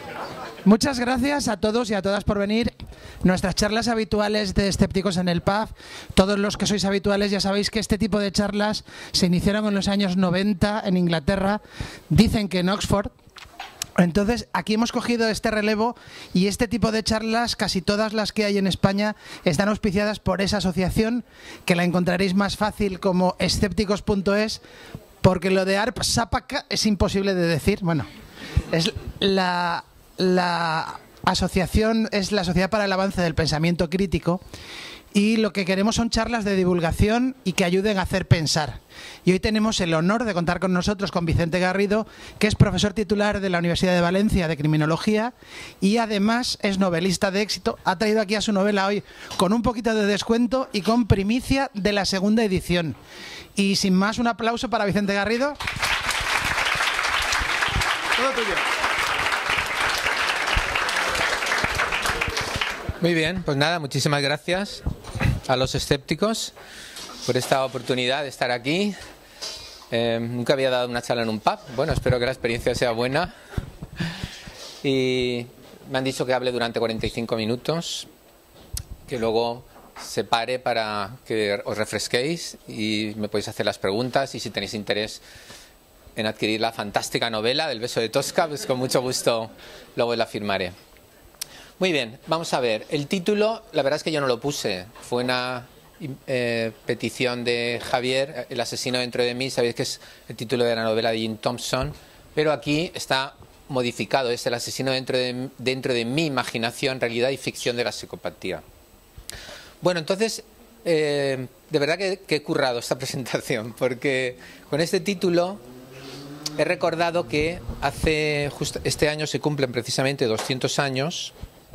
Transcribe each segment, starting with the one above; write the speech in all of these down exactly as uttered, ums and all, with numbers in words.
Muchas gracias a todos y a todas por venir. Nuestras charlas habituales de Escépticos en el Pub, todos los que sois habituales ya sabéis que este tipo de charlas se iniciaron en los años noventa en Inglaterra, dicen que en Oxford. Entonces, aquí hemos cogido este relevo y este tipo de charlas, casi todas las que hay en España, están auspiciadas por esa asociación, que la encontraréis más fácil como escépticos punto es, porque lo de A R P SAPAC es imposible de decir. Bueno, es la, la asociación, es la Sociedad para el Avance del Pensamiento Crítico, y lo que queremos son charlas de divulgación y que ayuden a hacer pensar. Y hoy tenemos el honor de contar con nosotros con Vicente Garrido, que es profesor titular de la Universidad de Valencia de Criminología y además es novelista de éxito. Ha traído aquí a su novela hoy con un poquito de descuento y con primicia de la segunda edición. Y sin más, un aplauso para Vicente Garrido. Todo tuyo. Muy bien, pues nada, muchísimas gracias a los escépticos por esta oportunidad de estar aquí. Eh, nunca había dado una charla en un pub. Bueno, espero que la experiencia sea buena. Y me han dicho que hable durante cuarenta y cinco minutos, que luego se pare para que os refresquéis y me podéis hacer las preguntas, y si tenéis interés en adquirir la fantástica novela del beso de Tosca, pues con mucho gusto luego la firmaré. Muy bien, vamos a ver. El título, la verdad es que yo no lo puse. Fue una eh, petición de Javier, El asesino dentro de mí. Sabéis que es el título de la novela de Jim Thompson. Pero aquí está modificado. Es El asesino dentro de, dentro de mi imaginación, realidad y ficción de la psicopatía. Bueno, entonces, eh, de verdad que, que he currado esta presentación. Porque con este título he recordado que hace justo este año se cumplen precisamente doscientos años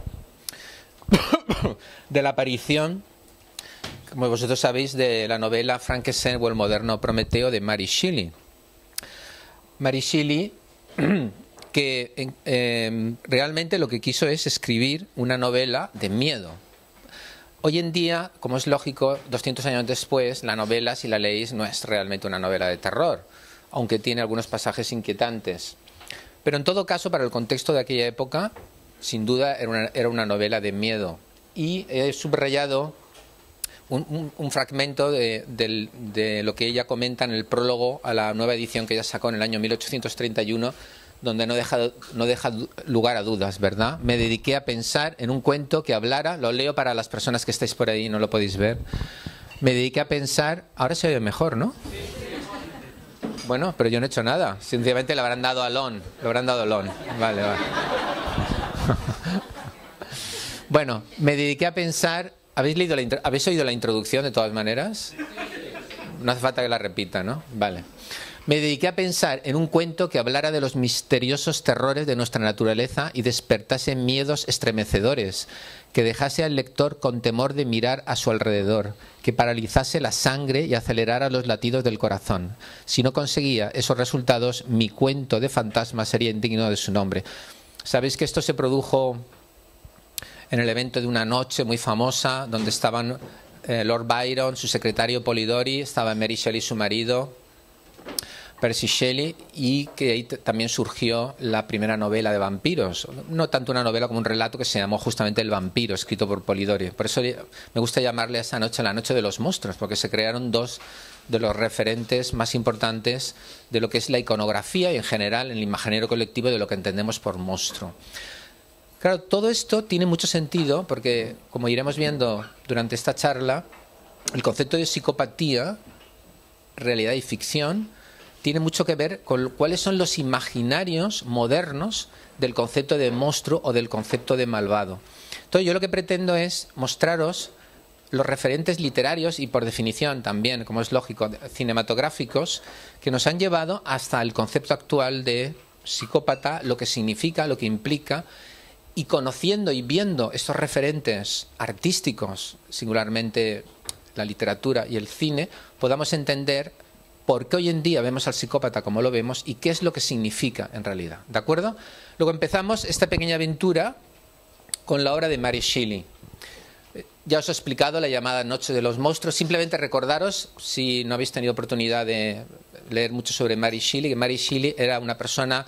de la aparición, como vosotros sabéis, de la novela Frankenstein o el moderno Prometeo de Mary Shelley. Mary Shelley, que eh, realmente lo que quiso es escribir una novela de miedo. Hoy en día, como es lógico, doscientos años después, la novela, si la leéis, no es realmente una novela de terror, aunque tiene algunos pasajes inquietantes. Pero en todo caso, para el contexto de aquella época, sin duda era una, era una novela de miedo. Y he subrayado un, un, un fragmento de, de, de lo que ella comenta en el prólogo a la nueva edición que ella sacó en el año mil ochocientos treinta y uno, donde no deja, no deja lugar a dudas, ¿verdad? Me dediqué a pensar en un cuento que hablara, lo leo para las personas que estáis por ahí, no lo podéis ver. Me dediqué a pensar, ahora se oye mejor, ¿no? Bueno, pero yo no he hecho nada, sencillamente le habrán dado a Lon, le habrán dado a Lon. Vale, vale. Bueno, me dediqué a pensar. ¿Habéis leído la, ¿Habéis oído la introducción de todas maneras? No hace falta que la repita, ¿no? Vale. Me dediqué a pensar en un cuento que hablara de los misteriosos terrores de nuestra naturaleza y despertase miedos estremecedores, que dejase al lector con temor de mirar a su alrededor, que paralizase la sangre y acelerara los latidos del corazón. Si no conseguía esos resultados, mi cuento de fantasmas sería indigno de su nombre. Sabéis que esto se produjo en el evento de una noche muy famosa, donde estaban eh, Lord Byron, su secretario Polidori, estaba Mary Shelley, su marido, Percy Shelley, y que ahí también surgió la primera novela de vampiros. No tanto una novela como un relato que se llamó justamente El vampiro, escrito por Polidori. Por eso me gusta llamarle a esa noche la noche de los monstruos, porque se crearon dos de los referentes más importantes de lo que es la iconografía y en general en el imaginario colectivo de lo que entendemos por monstruo. Claro, todo esto tiene mucho sentido porque, como iremos viendo durante esta charla, el concepto de psicopatía, realidad y ficción, tiene mucho que ver con cuáles son los imaginarios modernos del concepto de monstruo o del concepto de malvado. Entonces yo lo que pretendo es mostraros los referentes literarios y por definición también, como es lógico, cinematográficos, que nos han llevado hasta el concepto actual de psicópata, lo que significa, lo que implica, y conociendo y viendo estos referentes artísticos, singularmente la literatura y el cine, podamos entender por qué hoy en día vemos al psicópata como lo vemos y qué es lo que significa en realidad. ¿De acuerdo? Luego empezamos esta pequeña aventura con la obra de Mary Shelley. Ya os he explicado la llamada Noche de los Monstruos. Simplemente recordaros, si no habéis tenido oportunidad de leer mucho sobre Mary Shelley, que Mary Shelley era una persona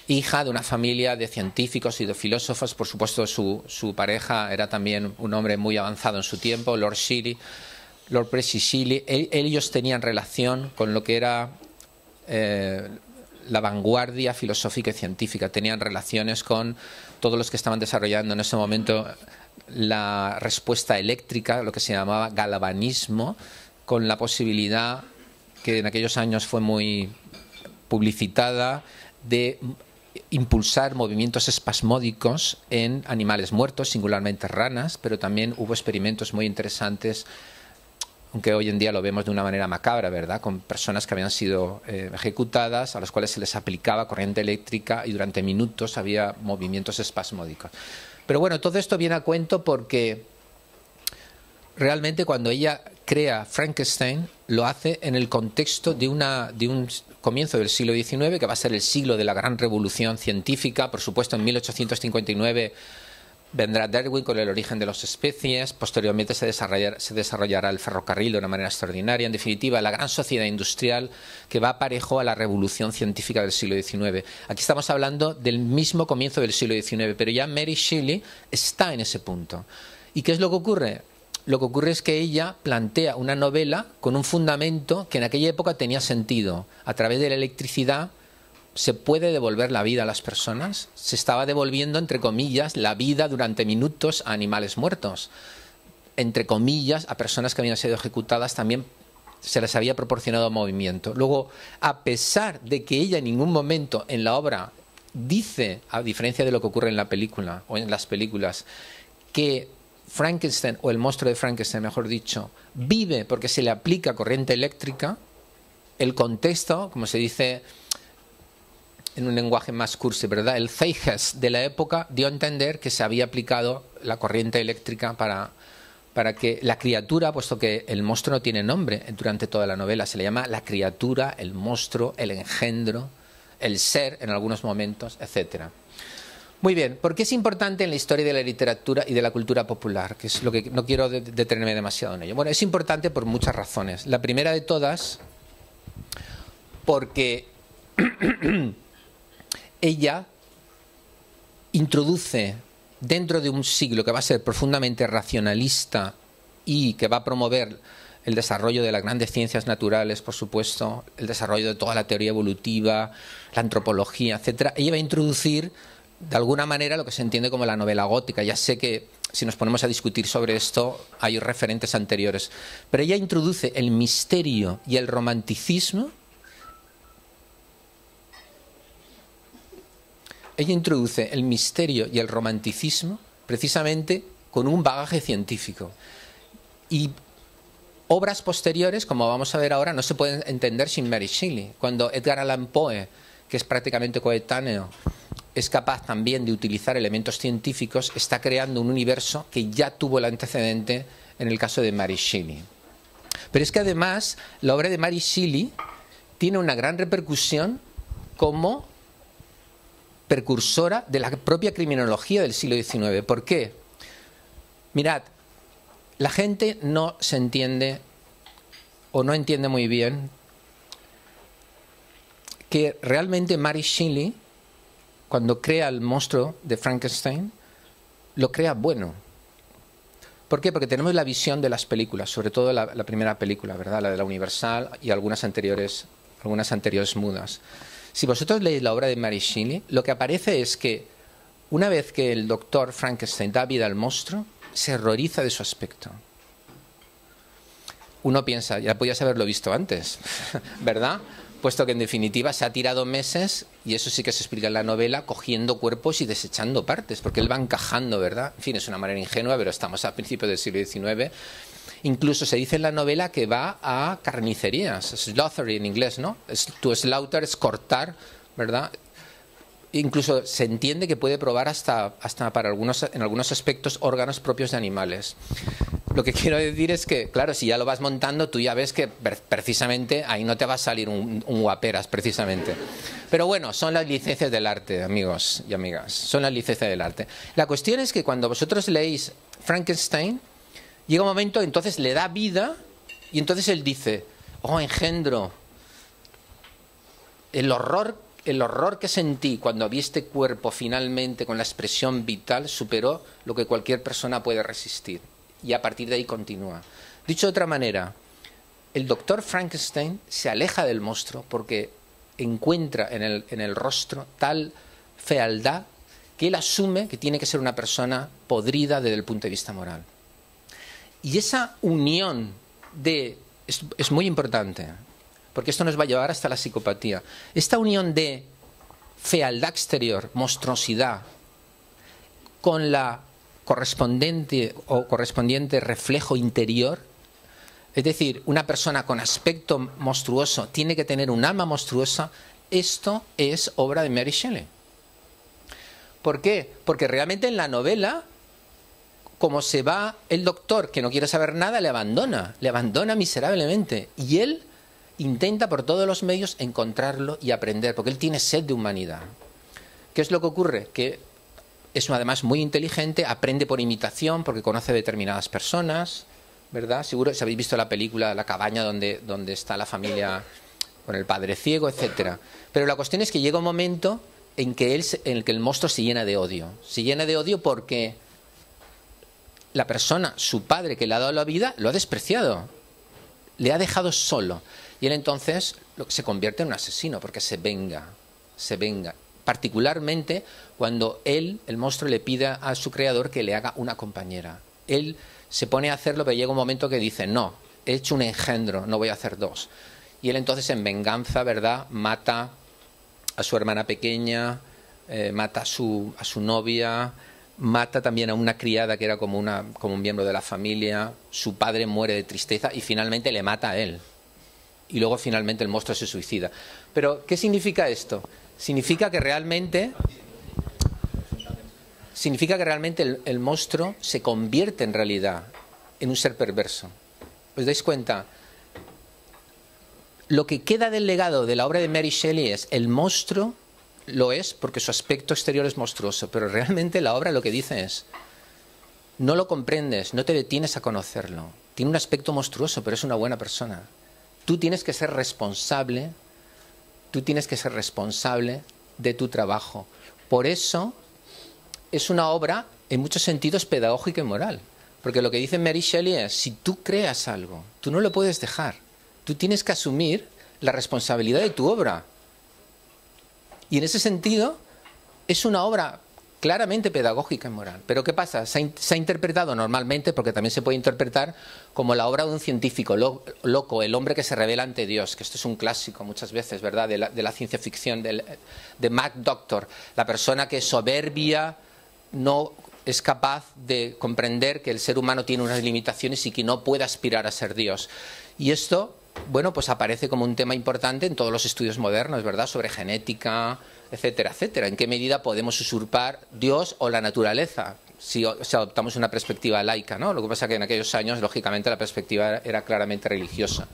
hija de una familia de científicos y de filósofos. Por supuesto, su, su pareja era también un hombre muy avanzado en su tiempo, Lord Shelley, Lord Percy Shelley. Ellos tenían relación con lo que era eh, la vanguardia filosófica y científica. Tenían relaciones con todos los que estaban desarrollando en ese momento la respuesta eléctrica, lo que se llamaba galvanismo, con la posibilidad, que en aquellos años fue muy publicitada, de impulsar movimientos espasmódicos en animales muertos, singularmente ranas, pero también hubo experimentos muy interesantes, aunque hoy en día lo vemos de una manera macabra, ¿verdad?, con personas que habían sido eh, ejecutadas, a las cuales se les aplicaba corriente eléctrica y durante minutos había movimientos espasmódicos. Pero bueno, todo esto viene a cuento porque realmente cuando ella crea Frankenstein, lo hace en el contexto de, una, de un comienzo del siglo diecinueve, que va a ser el siglo de la gran revolución científica. Por supuesto, en mil ochocientos cincuenta y nueve vendrá Darwin con el origen de las especies, posteriormente se desarrollará, se desarrollará el ferrocarril de una manera extraordinaria. En definitiva, la gran sociedad industrial que va parejo a la revolución científica del siglo diecinueve. Aquí estamos hablando del mismo comienzo del siglo diecinueve, pero ya Mary Shelley está en ese punto. ¿Y qué es lo que ocurre? Lo que ocurre es que ella plantea una novela con un fundamento que en aquella época tenía sentido. A través de la electricidad se puede devolver la vida a las personas. Se estaba devolviendo, entre comillas, la vida durante minutos a animales muertos. Entre comillas, a personas que habían sido ejecutadas también se les había proporcionado movimiento. Luego, a pesar de que ella en ningún momento en la obra dice, a diferencia de lo que ocurre en la película o en las películas, que Frankenstein, o el monstruo de Frankenstein, mejor dicho, vive porque se le aplica corriente eléctrica, el contexto, como se dice en un lenguaje más cursi, ¿verdad?, el zeitgeist de la época dio a entender que se había aplicado la corriente eléctrica para, para que la criatura, puesto que el monstruo no tiene nombre durante toda la novela, se le llama la criatura, el monstruo, el engendro, el ser en algunos momentos, etcétera. Muy bien, ¿por qué es importante en la historia de la literatura y de la cultura popular? Que es lo que no quiero detenerme demasiado en ello. Bueno, es importante por muchas razones. La primera de todas, porque ella introduce dentro de un siglo que va a ser profundamente racionalista y que va a promover el desarrollo de las grandes ciencias naturales, por supuesto, el desarrollo de toda la teoría evolutiva, la antropología, etcétera. Ella va a introducir de alguna manera lo que se entiende como la novela gótica. Ya sé que si nos ponemos a discutir sobre esto hay referentes anteriores, pero ella introduce el misterio y el romanticismo. Ella introduce el misterio y el romanticismo precisamente con un bagaje científico. Y obras posteriores, como vamos a ver ahora, no se pueden entender sin Mary Shelley. Cuando Edgar Allan Poe, que es prácticamente coetáneo, es capaz también de utilizar elementos científicos, está creando un universo que ya tuvo el antecedente en el caso de Mary Shelley. Pero es que además la obra de Mary Shelley tiene una gran repercusión como precursora de la propia criminología del siglo diecinueve. ¿Por qué? Mirad, la gente no se entiende o no entiende muy bien que realmente Mary Shelley, cuando crea el monstruo de Frankenstein, lo crea bueno. ¿Por qué? Porque tenemos la visión de las películas, sobre todo la, la primera película, ¿verdad?, la de la Universal y algunas anteriores, algunas anteriores mudas. Si vosotros leéis la obra de Mary Shelley, lo que aparece es que una vez que el doctor Frankenstein da vida al monstruo, se horroriza de su aspecto. Uno piensa, ya podías haberlo visto antes, ¿verdad?, puesto que en definitiva se ha tirado meses, y eso sí que se explica en la novela, cogiendo cuerpos y desechando partes, porque él va encajando, ¿verdad? En fin, es una manera ingenua, pero estamos a principios del siglo diecinueve. Incluso se dice en la novela que va a carnicerías, slaughtery en inglés, ¿no? To slaughter es cortar, ¿verdad? Incluso se entiende que puede probar hasta, hasta para algunos, en algunos aspectos, órganos propios de animales. Lo que quiero decir es que, claro, si ya lo vas montando, tú ya ves que precisamente ahí no te va a salir un, un guaperas, precisamente. Pero bueno, son las licencias del arte, amigos y amigas. Son las licencias del arte. La cuestión es que cuando vosotros leéis Frankenstein, llega un momento, entonces le da vida, y entonces él dice, oh, engendro, el horror el horror que sentí cuando vi este cuerpo finalmente con la expresión vital superó lo que cualquier persona puede resistir. Y a partir de ahí continúa. Dicho de otra manera, el doctor Frankenstein se aleja del monstruo porque encuentra en el, en el rostro tal fealdad que él asume que tiene que ser una persona podrida desde el punto de vista moral. Y esa unión de... es, es muy importante, porque esto nos va a llevar hasta la psicopatía. Esta unión de fealdad exterior, monstruosidad, con la correspondiente o correspondiente reflejo interior, es decir, una persona con aspecto monstruoso tiene que tener un alma monstruosa, esto es obra de Mary Shelley. ¿Por qué? Porque realmente en la novela, como se va el doctor, que no quiere saber nada, le abandona, le abandona miserablemente. Y él intenta por todos los medios encontrarlo y aprender, porque él tiene sed de humanidad. ¿Qué es lo que ocurre? Que es además muy inteligente, aprende por imitación, porque conoce determinadas personas, ¿verdad? Seguro, si habéis visto la película La cabaña donde, donde está la familia con el padre ciego, etcétera. Pero la cuestión es que llega un momento en que, él, en el que el monstruo se llena de odio. Se llena de odio porque la persona, su padre que le ha dado la vida, lo ha despreciado. Le ha dejado solo. Y él entonces se convierte en un asesino porque se venga, se venga. Particularmente cuando él, el monstruo, le pide a su creador que le haga una compañera. Él se pone a hacerlo, pero llega un momento que dice, no, he hecho un engendro, no voy a hacer dos. Y él entonces en venganza, ¿verdad?, mata a su hermana pequeña, eh, mata a su, a su novia, mata también a una criada que era como, una, como un miembro de la familia, su padre muere de tristeza y finalmente le mata a él. Y luego finalmente el monstruo se suicida. Pero, ¿qué significa esto? Significa que realmente... Significa que realmente el, el monstruo se convierte en realidad en un ser perverso. ¿Os dais cuenta? Lo que queda del legado de la obra de Mary Shelley es el monstruo, lo es porque su aspecto exterior es monstruoso, pero realmente la obra lo que dice es, no lo comprendes, no te detienes a conocerlo. Tiene un aspecto monstruoso, pero es una buena persona. Tú tienes que ser responsable, tú tienes que ser responsable de tu trabajo. Por eso es una obra en muchos sentidos pedagógica y moral. Porque lo que dice Mary Shelley es, si tú creas algo, tú no lo puedes dejar. Tú tienes que asumir la responsabilidad de tu obra. Y en ese sentido, es una obra claramente pedagógica y moral. Pero ¿qué pasa? Se ha, se ha interpretado normalmente, porque también se puede interpretar como la obra de un científico lo, loco, el hombre que se revela ante Dios, que esto es un clásico muchas veces, ¿verdad?, de la, de la ciencia ficción, del, de Mad Doctor, la persona que es soberbia, no es capaz de comprender que el ser humano tiene unas limitaciones y que no puede aspirar a ser Dios. Y esto, bueno, pues aparece como un tema importante en todos los estudios modernos, ¿verdad?, sobre genética, etcétera, etcétera. ¿En qué medida podemos usurpar Dios o la naturaleza? Si, si adoptamos una perspectiva laica, ¿no? Lo que pasa es que en aquellos años, lógicamente, la perspectiva era claramente religiosa.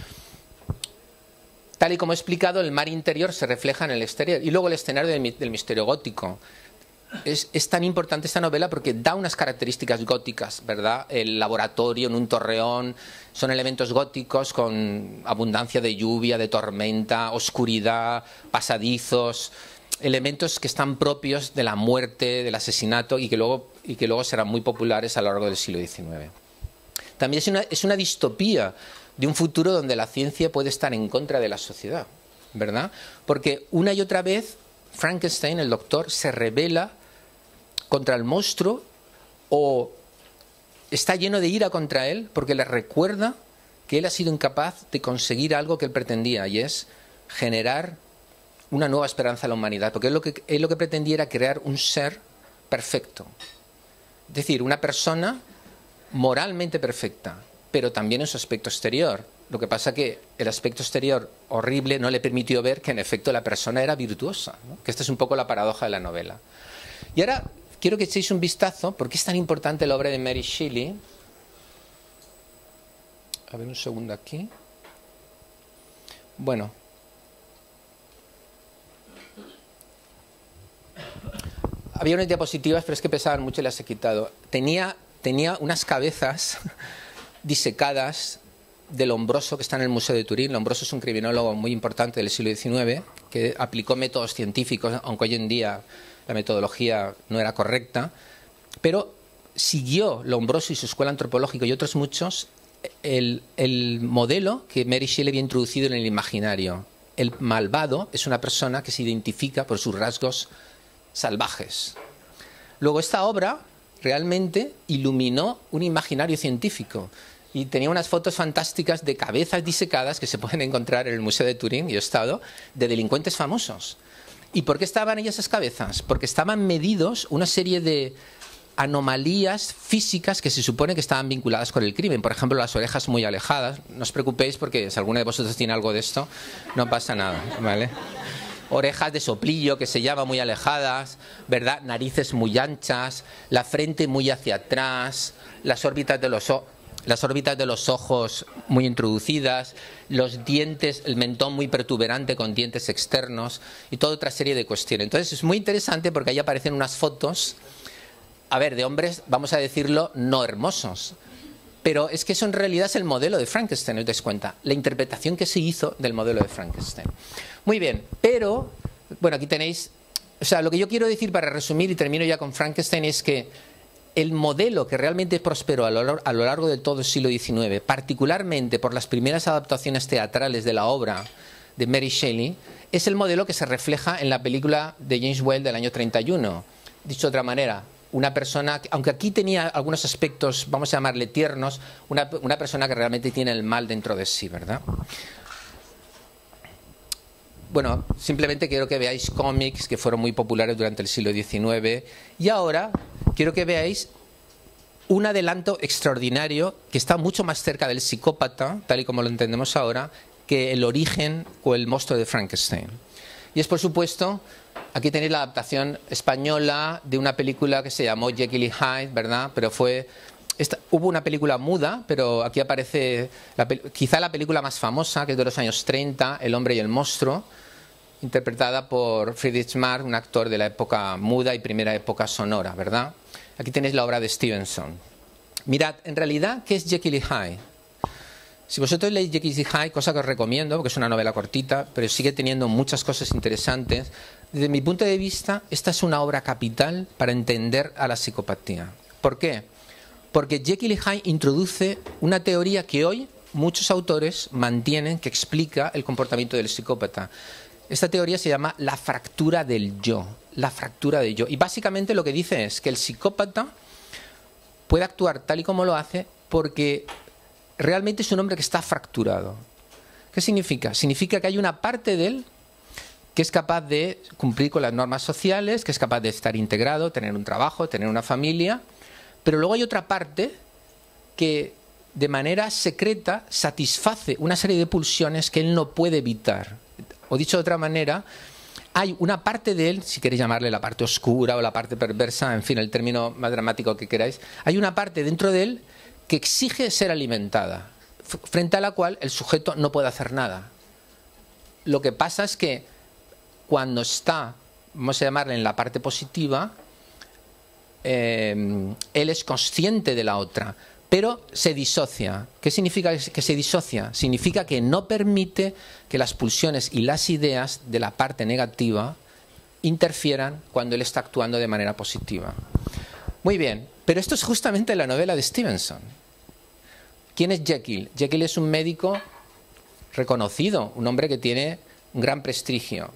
Tal y como he explicado, el mar interior se refleja en el exterior. Y luego el escenario del, del misterio gótico. Es, es tan importante esta novela porque da unas características góticas, ¿verdad? El laboratorio en un torreón, son elementos góticos con abundancia de lluvia, de tormenta, oscuridad, pasadizos, elementos que están propios de la muerte, del asesinato y que luego, y que luego serán muy populares a lo largo del siglo diecinueve. También es una, es una distopía de un futuro donde la ciencia puede estar en contra de la sociedad, ¿verdad? Porque una y otra vez Frankenstein, el doctor, se rebela contra el monstruo o está lleno de ira contra él porque le recuerda que él ha sido incapaz de conseguir algo que él pretendía, y es generar una nueva esperanza a la humanidad, porque él lo que, él lo que pretendía era crear un ser perfecto, es decir, una persona moralmente perfecta, pero también en su aspecto exterior. Lo que pasa que el aspecto exterior horrible no le permitió ver que en efecto la persona era virtuosa, ¿no? Que esta es un poco la paradoja de la novela. Y ahora quiero que echéis un vistazo, ¿por qué es tan importante la obra de Mary Shelley? A ver, un segundo aquí. Bueno. Había unas diapositivas, pero es que pesaban mucho y las he quitado. Tenía, tenía unas cabezas disecadas de Lombroso, que está en el Museo de Turín. Lombroso es un criminólogo muy importante del siglo diecinueve, que aplicó métodos científicos, aunque hoy en día la metodología no era correcta, pero siguió Lombroso y su escuela antropológica y otros muchos el, el modelo que Mary Shelley había introducido en el imaginario. El malvado es una persona que se identifica por sus rasgos salvajes. Luego esta obra realmente iluminó un imaginario científico y tenía unas fotos fantásticas de cabezas disecadas que se pueden encontrar en el Museo de Turín, y he estado, de delincuentes famosos. ¿Y por qué estaban ahí esas cabezas? Porque estaban medidos una serie de anomalías físicas que se supone que estaban vinculadas con el crimen. Por ejemplo, las orejas muy alejadas. No os preocupéis porque si alguno de vosotros tiene algo de esto, no pasa nada, ¿vale? Orejas de soplillo, que se llama muy alejadas, ¿verdad? Narices muy anchas, la frente muy hacia atrás, las órbitas de los, las órbitas de los ojos muy introducidas, los dientes, el mentón muy protuberante con dientes externos y toda otra serie de cuestiones. Entonces es muy interesante porque ahí aparecen unas fotos, a ver, de hombres, vamos a decirlo, no hermosos. Pero es que eso en realidad es el modelo de Frankenstein, ¿os dais cuenta? La interpretación que se hizo del modelo de Frankenstein. Muy bien, pero, bueno, aquí tenéis, o sea, lo que yo quiero decir para resumir y termino ya con Frankenstein es que el modelo que realmente prosperó a lo, a lo largo de todo el siglo diecinueve, particularmente por las primeras adaptaciones teatrales de la obra de Mary Shelley, es el modelo que se refleja en la película de James Whale del año treinta y uno. Dicho de otra manera, una persona, aunque aquí tenía algunos aspectos, vamos a llamarle tiernos, una, una persona que realmente tiene el mal dentro de sí, ¿verdad? Bueno, simplemente quiero que veáis cómics que fueron muy populares durante el siglo diecinueve y ahora quiero que veáis un adelanto extraordinario que está mucho más cerca del psicópata, tal y como lo entendemos ahora, que el origen o el monstruo de Frankenstein. Y es, por supuesto, aquí tenéis la adaptación española de una película que se llamó Jekyll y Hyde, ¿verdad? Pero fue... Esta, hubo una película muda, pero aquí aparece la, quizá la película más famosa, que es de los años treinta, El hombre y el monstruo, interpretada por Friedrich Marx, un actor de la época muda y primera época sonora, ¿verdad? Aquí tenéis la obra de Stevenson. Mirad, en realidad, ¿qué es Jekyll y Hyde? Si vosotros leéis Jekyll y Hyde, cosa que os recomiendo, porque es una novela cortita, pero sigue teniendo muchas cosas interesantes, desde mi punto de vista, esta es una obra capital para entender a la psicopatía. ¿Por qué? Porque Jekyll y Hyde introduce una teoría que hoy muchos autores mantienen que explica el comportamiento del psicópata. Esta teoría se llama la fractura del yo, la fractura del yo. Y básicamente lo que dice es que el psicópata puede actuar tal y como lo hace porque realmente es un hombre que está fracturado. ¿Qué significa? Significa que hay una parte de él que es capaz de cumplir con las normas sociales, que es capaz de estar integrado, tener un trabajo, tener una familia, pero luego hay otra parte que de manera secreta satisface una serie de pulsiones que él no puede evitar. O dicho de otra manera, hay una parte de él, si queréis llamarle la parte oscura o la parte perversa, en fin, el término más dramático que queráis, hay una parte dentro de él que exige ser alimentada, frente a la cual el sujeto no puede hacer nada. Lo que pasa es que cuando está, vamos a llamarle en la parte positiva, eh, él es consciente de la otra, pero se disocia. ¿Qué significa que se disocia? Significa que no permite que las pulsiones y las ideas de la parte negativa interfieran cuando él está actuando de manera positiva. Muy bien, pero esto es justamente la novela de Stevenson. ¿Quién es Jekyll? Jekyll es un médico reconocido, un hombre que tiene un gran prestigio.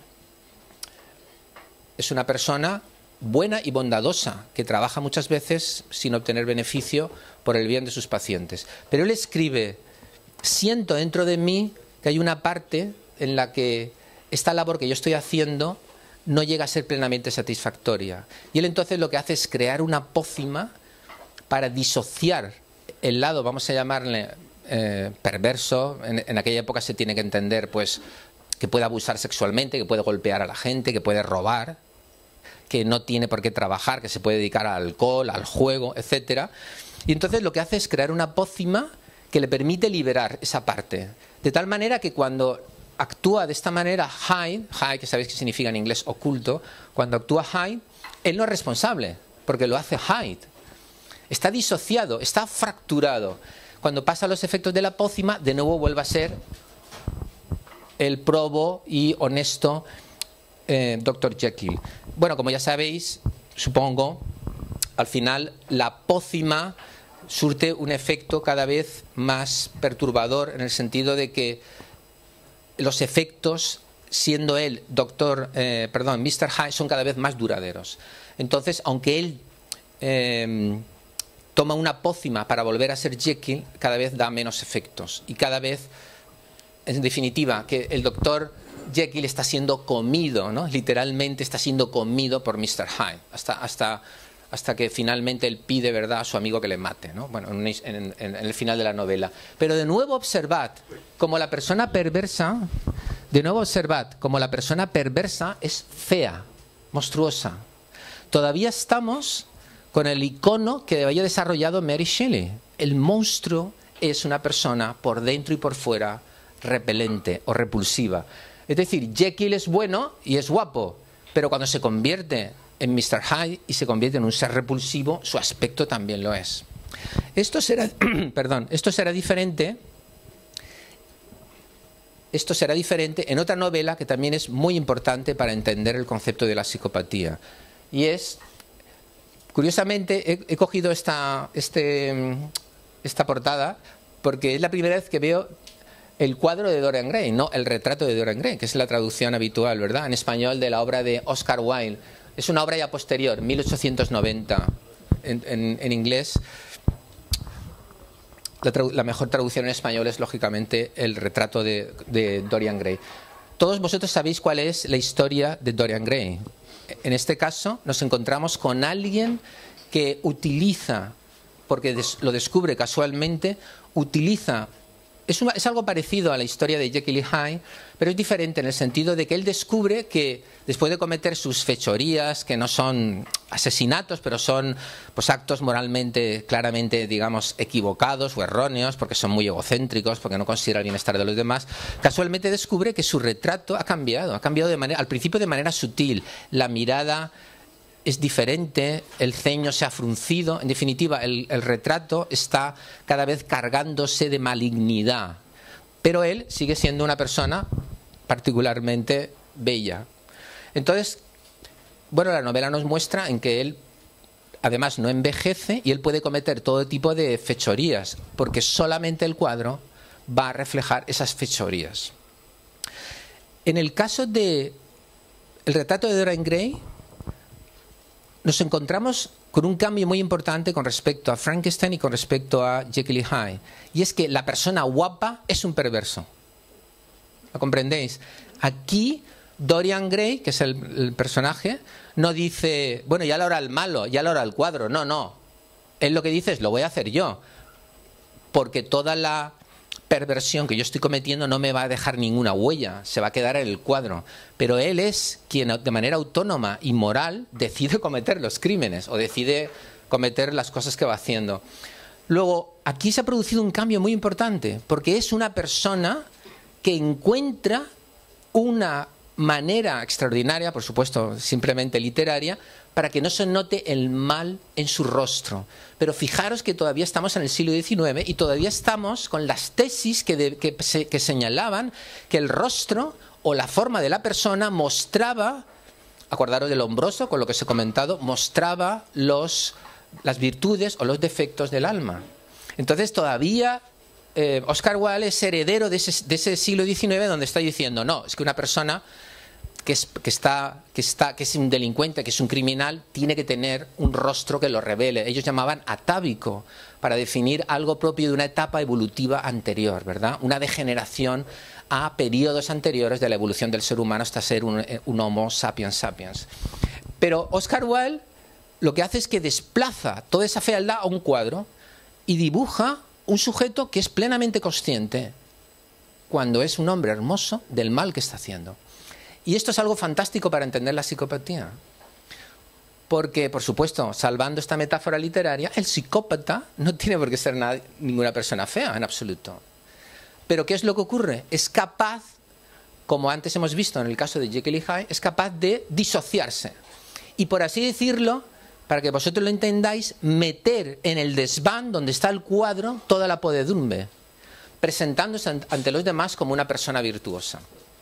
Es una persona buena y bondadosa, que trabaja muchas veces sin obtener beneficio por el bien de sus pacientes. Pero él escribe, siento dentro de mí que hay una parte en la que esta labor que yo estoy haciendo no llega a ser plenamente satisfactoria. Y él entonces lo que hace es crear una pócima para disociar el lado, vamos a llamarle eh, perverso. En, en aquella época se tiene que entender pues que puede abusar sexualmente, que puede golpear a la gente, que puede robar, que no tiene por qué trabajar, que se puede dedicar al alcohol, al juego, etcétera. Y entonces lo que hace es crear una pócima que le permite liberar esa parte. De tal manera que cuando actúa de esta manera Hyde, Hyde, que sabéis que significa en inglés oculto, cuando actúa Hyde, él no es responsable, porque lo hace Hyde. Está disociado, está fracturado. Cuando pasa los efectos de la pócima, de nuevo vuelve a ser el probo y honesto eh, doctor Jekyll. Bueno, como ya sabéis, supongo, al final la pócima surte un efecto cada vez más perturbador, en el sentido de que los efectos, siendo él doctor, eh, perdón, mister Hyde, son cada vez más duraderos. Entonces, aunque él eh, toma una pócima para volver a ser Jekyll, cada vez da menos efectos. Y cada vez, en definitiva, que el doctor Jekyll está siendo comido, ¿no? Literalmente está siendo comido por mister Hyde, hasta, hasta, hasta que finalmente él pide, ¿verdad?, a su amigo que le mate, ¿no? Bueno, en, en, en el final de la novela. Pero de nuevo observad como la persona perversa, de nuevo observad como la persona perversa es fea, monstruosa. Todavía estamos con el icono que había desarrollado Mary Shelley. El monstruo es una persona por dentro y por fuera repelente o repulsiva. Es decir, Jekyll es bueno y es guapo, pero cuando se convierte en mister Hyde y se convierte en un ser repulsivo, su aspecto también lo es. Esto será, perdón, esto será diferente. Esto será diferente en otra novela que también es muy importante para entender el concepto de la psicopatía. Y es, curiosamente, he, he cogido esta, este, esta portada porque es la primera vez que veo el cuadro de Dorian Gray, no el retrato de Dorian Gray, que es la traducción habitual, ¿verdad?, en español de la obra de Oscar Wilde. Es una obra ya posterior, mil ochocientos noventa, en, en, en inglés. La, la mejor traducción en español es, lógicamente, el retrato de, de Dorian Gray. Todos vosotros sabéis cuál es la historia de Dorian Gray. En este caso nos encontramos con alguien que utiliza, porque des, lo descubre casualmente, utiliza... Es, una, es algo parecido a la historia de Jekyll y Hyde, pero es diferente en el sentido de que él descubre que después de cometer sus fechorías, que no son asesinatos, pero son pues actos moralmente, claramente, digamos, equivocados o erróneos, porque son muy egocéntricos, porque no considera el bienestar de los demás, casualmente descubre que su retrato ha cambiado, ha cambiado de manera, al principio de manera sutil, la mirada es diferente, el ceño se ha fruncido, en definitiva el, el retrato está cada vez cargándose de malignidad, pero él sigue siendo una persona particularmente bella. Entonces, bueno, la novela nos muestra en que él además no envejece y él puede cometer todo tipo de fechorías, porque solamente el cuadro va a reflejar esas fechorías. En el caso de el retrato de Dorian Gray, nos encontramos con un cambio muy importante con respecto a Frankenstein y con respecto a Jekyll y Hyde. Y es que la persona guapa es un perverso. ¿Lo comprendéis? Aquí Dorian Gray, que es el, el personaje, no dice, bueno, ya lo hará el malo, ya lo hará el cuadro. No, no. Él lo que dice es, lo voy a hacer yo. Porque toda la perversión que yo estoy cometiendo no me va a dejar ninguna huella, se va a quedar en el cuadro. Pero él es quien de manera autónoma y moral decide cometer los crímenes o decide cometer las cosas que va haciendo. Luego, aquí se ha producido un cambio muy importante, porque es una persona que encuentra una manera extraordinaria, por supuesto simplemente literaria, para que no se note el mal en su rostro. Pero fijaros que todavía estamos en el siglo diecinueve y todavía estamos con las tesis que, de, que, se, que señalaban que el rostro o la forma de la persona mostraba, acordaros del Lombroso, con lo que os he comentado, mostraba los, las virtudes o los defectos del alma. Entonces todavía eh, Oscar Wilde es heredero de ese, de ese siglo diecinueve, donde está diciendo, no, es que una persona que, es, que, está, que, está, que es un delincuente, que es un criminal, tiene que tener un rostro que lo revele. Ellos llamaban atávico, para definir algo propio de una etapa evolutiva anterior, ¿verdad? Una degeneración a periodos anteriores de la evolución del ser humano hasta ser un, un Homo sapiens sapiens. Pero Oscar Wilde lo que hace es que desplaza toda esa fealdad a un cuadro y dibuja un sujeto que es plenamente consciente, cuando es un hombre hermoso, del mal que está haciendo. Y esto es algo fantástico para entender la psicopatía. Porque, por supuesto, salvando esta metáfora literaria, el psicópata no tiene por qué ser nadie, ninguna persona fea en absoluto. Pero ¿qué es lo que ocurre? Es capaz, como antes hemos visto en el caso de Jekyll y Hyde, es capaz de disociarse. Y por así decirlo, para que vosotros lo entendáis, meter en el desván donde está el cuadro toda la podredumbre, presentándose ante los demás como una persona virtuosa.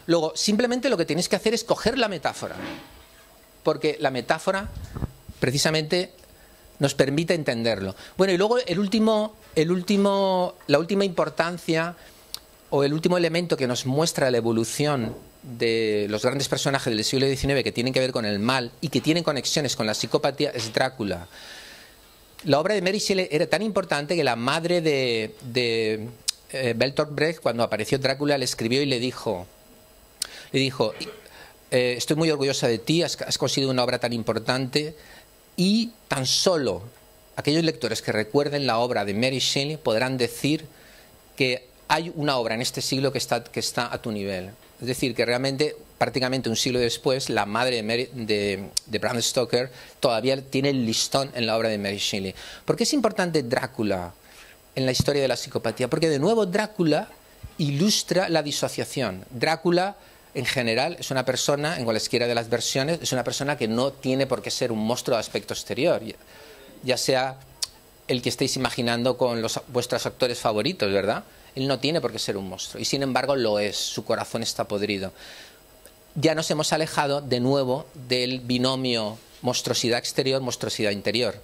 Luego, simplemente lo que tenéis que hacer es coger la metáfora, porque la metáfora precisamente nos permite entenderlo. Bueno, y luego el último, el último, la última importancia o el último elemento que nos muestra la evolución de los grandes personajes del siglo diecinueve que tienen que ver con el mal y que tienen conexiones con la psicopatía es Drácula. La obra de Mary Shelley era tan importante que la madre de, de eh, Bertolt Brecht, cuando apareció Drácula, le escribió y le dijo, le dijo eh, estoy muy orgullosa de ti, has, has conseguido una obra tan importante, y tan solo aquellos lectores que recuerden la obra de Mary Shelley podrán decir que hay una obra en este siglo que está, que está a tu nivel. Es decir, que realmente, prácticamente un siglo después, la madre de, Mary, de, de Bram Stoker todavía tiene el listón en la obra de Mary Shelley. ¿Por qué es importante Drácula en la historia de la psicopatía? Porque, de nuevo, Drácula ilustra la disociación. Drácula, en general, es una persona, en cualesquiera de las versiones, es una persona que no tiene por qué ser un monstruo de aspecto exterior, ya sea el que estéis imaginando con los, vuestros actores favoritos, ¿verdad? Él no tiene por qué ser un monstruo, y sin embargo lo es, su corazón está podrido. Ya nos hemos alejado de nuevo del binomio monstruosidad exterior, monstruosidad interior.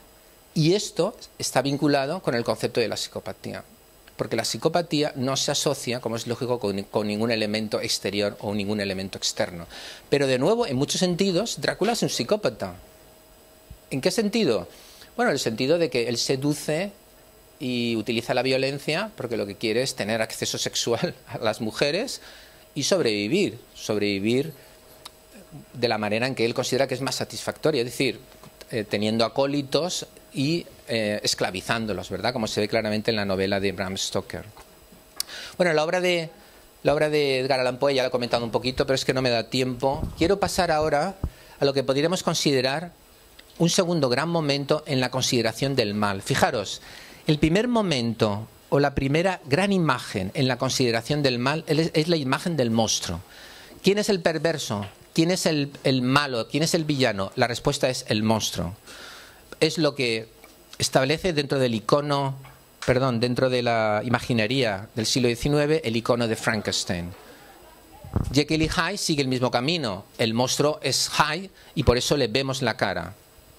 Y esto está vinculado con el concepto de la psicopatía. Porque la psicopatía no se asocia, como es lógico, con, con ningún elemento exterior o ningún elemento externo. Pero de nuevo, en muchos sentidos, Drácula es un psicópata. ¿En qué sentido? Bueno, en el sentido de que él seduce y utiliza la violencia porque lo que quiere es tener acceso sexual a las mujeres y sobrevivir, sobrevivir de la manera en que él considera que es más satisfactoria, es decir, eh, teniendo acólitos y eh, esclavizándolos, ¿verdad? Como se ve claramente en la novela de Bram Stoker. Bueno, la obra de, la obra de Edgar Allan Poe ya la he comentado un poquito, pero es que no me da tiempo. Quiero pasar ahora a lo que podríamos considerar un segundo gran momento en la consideración del mal. Fijaros, el primer momento o la primera gran imagen en la consideración del mal es, es la imagen del monstruo. ¿Quién es el perverso? ¿Quién es el, el malo? ¿Quién es el villano? La respuesta es el monstruo. Es lo que establece dentro del icono, perdón, dentro de la imaginería del siglo diecinueve, el icono de Frankenstein. Jekyll y Hyde sigue el mismo camino. El monstruo es Hyde y por eso le vemos la cara.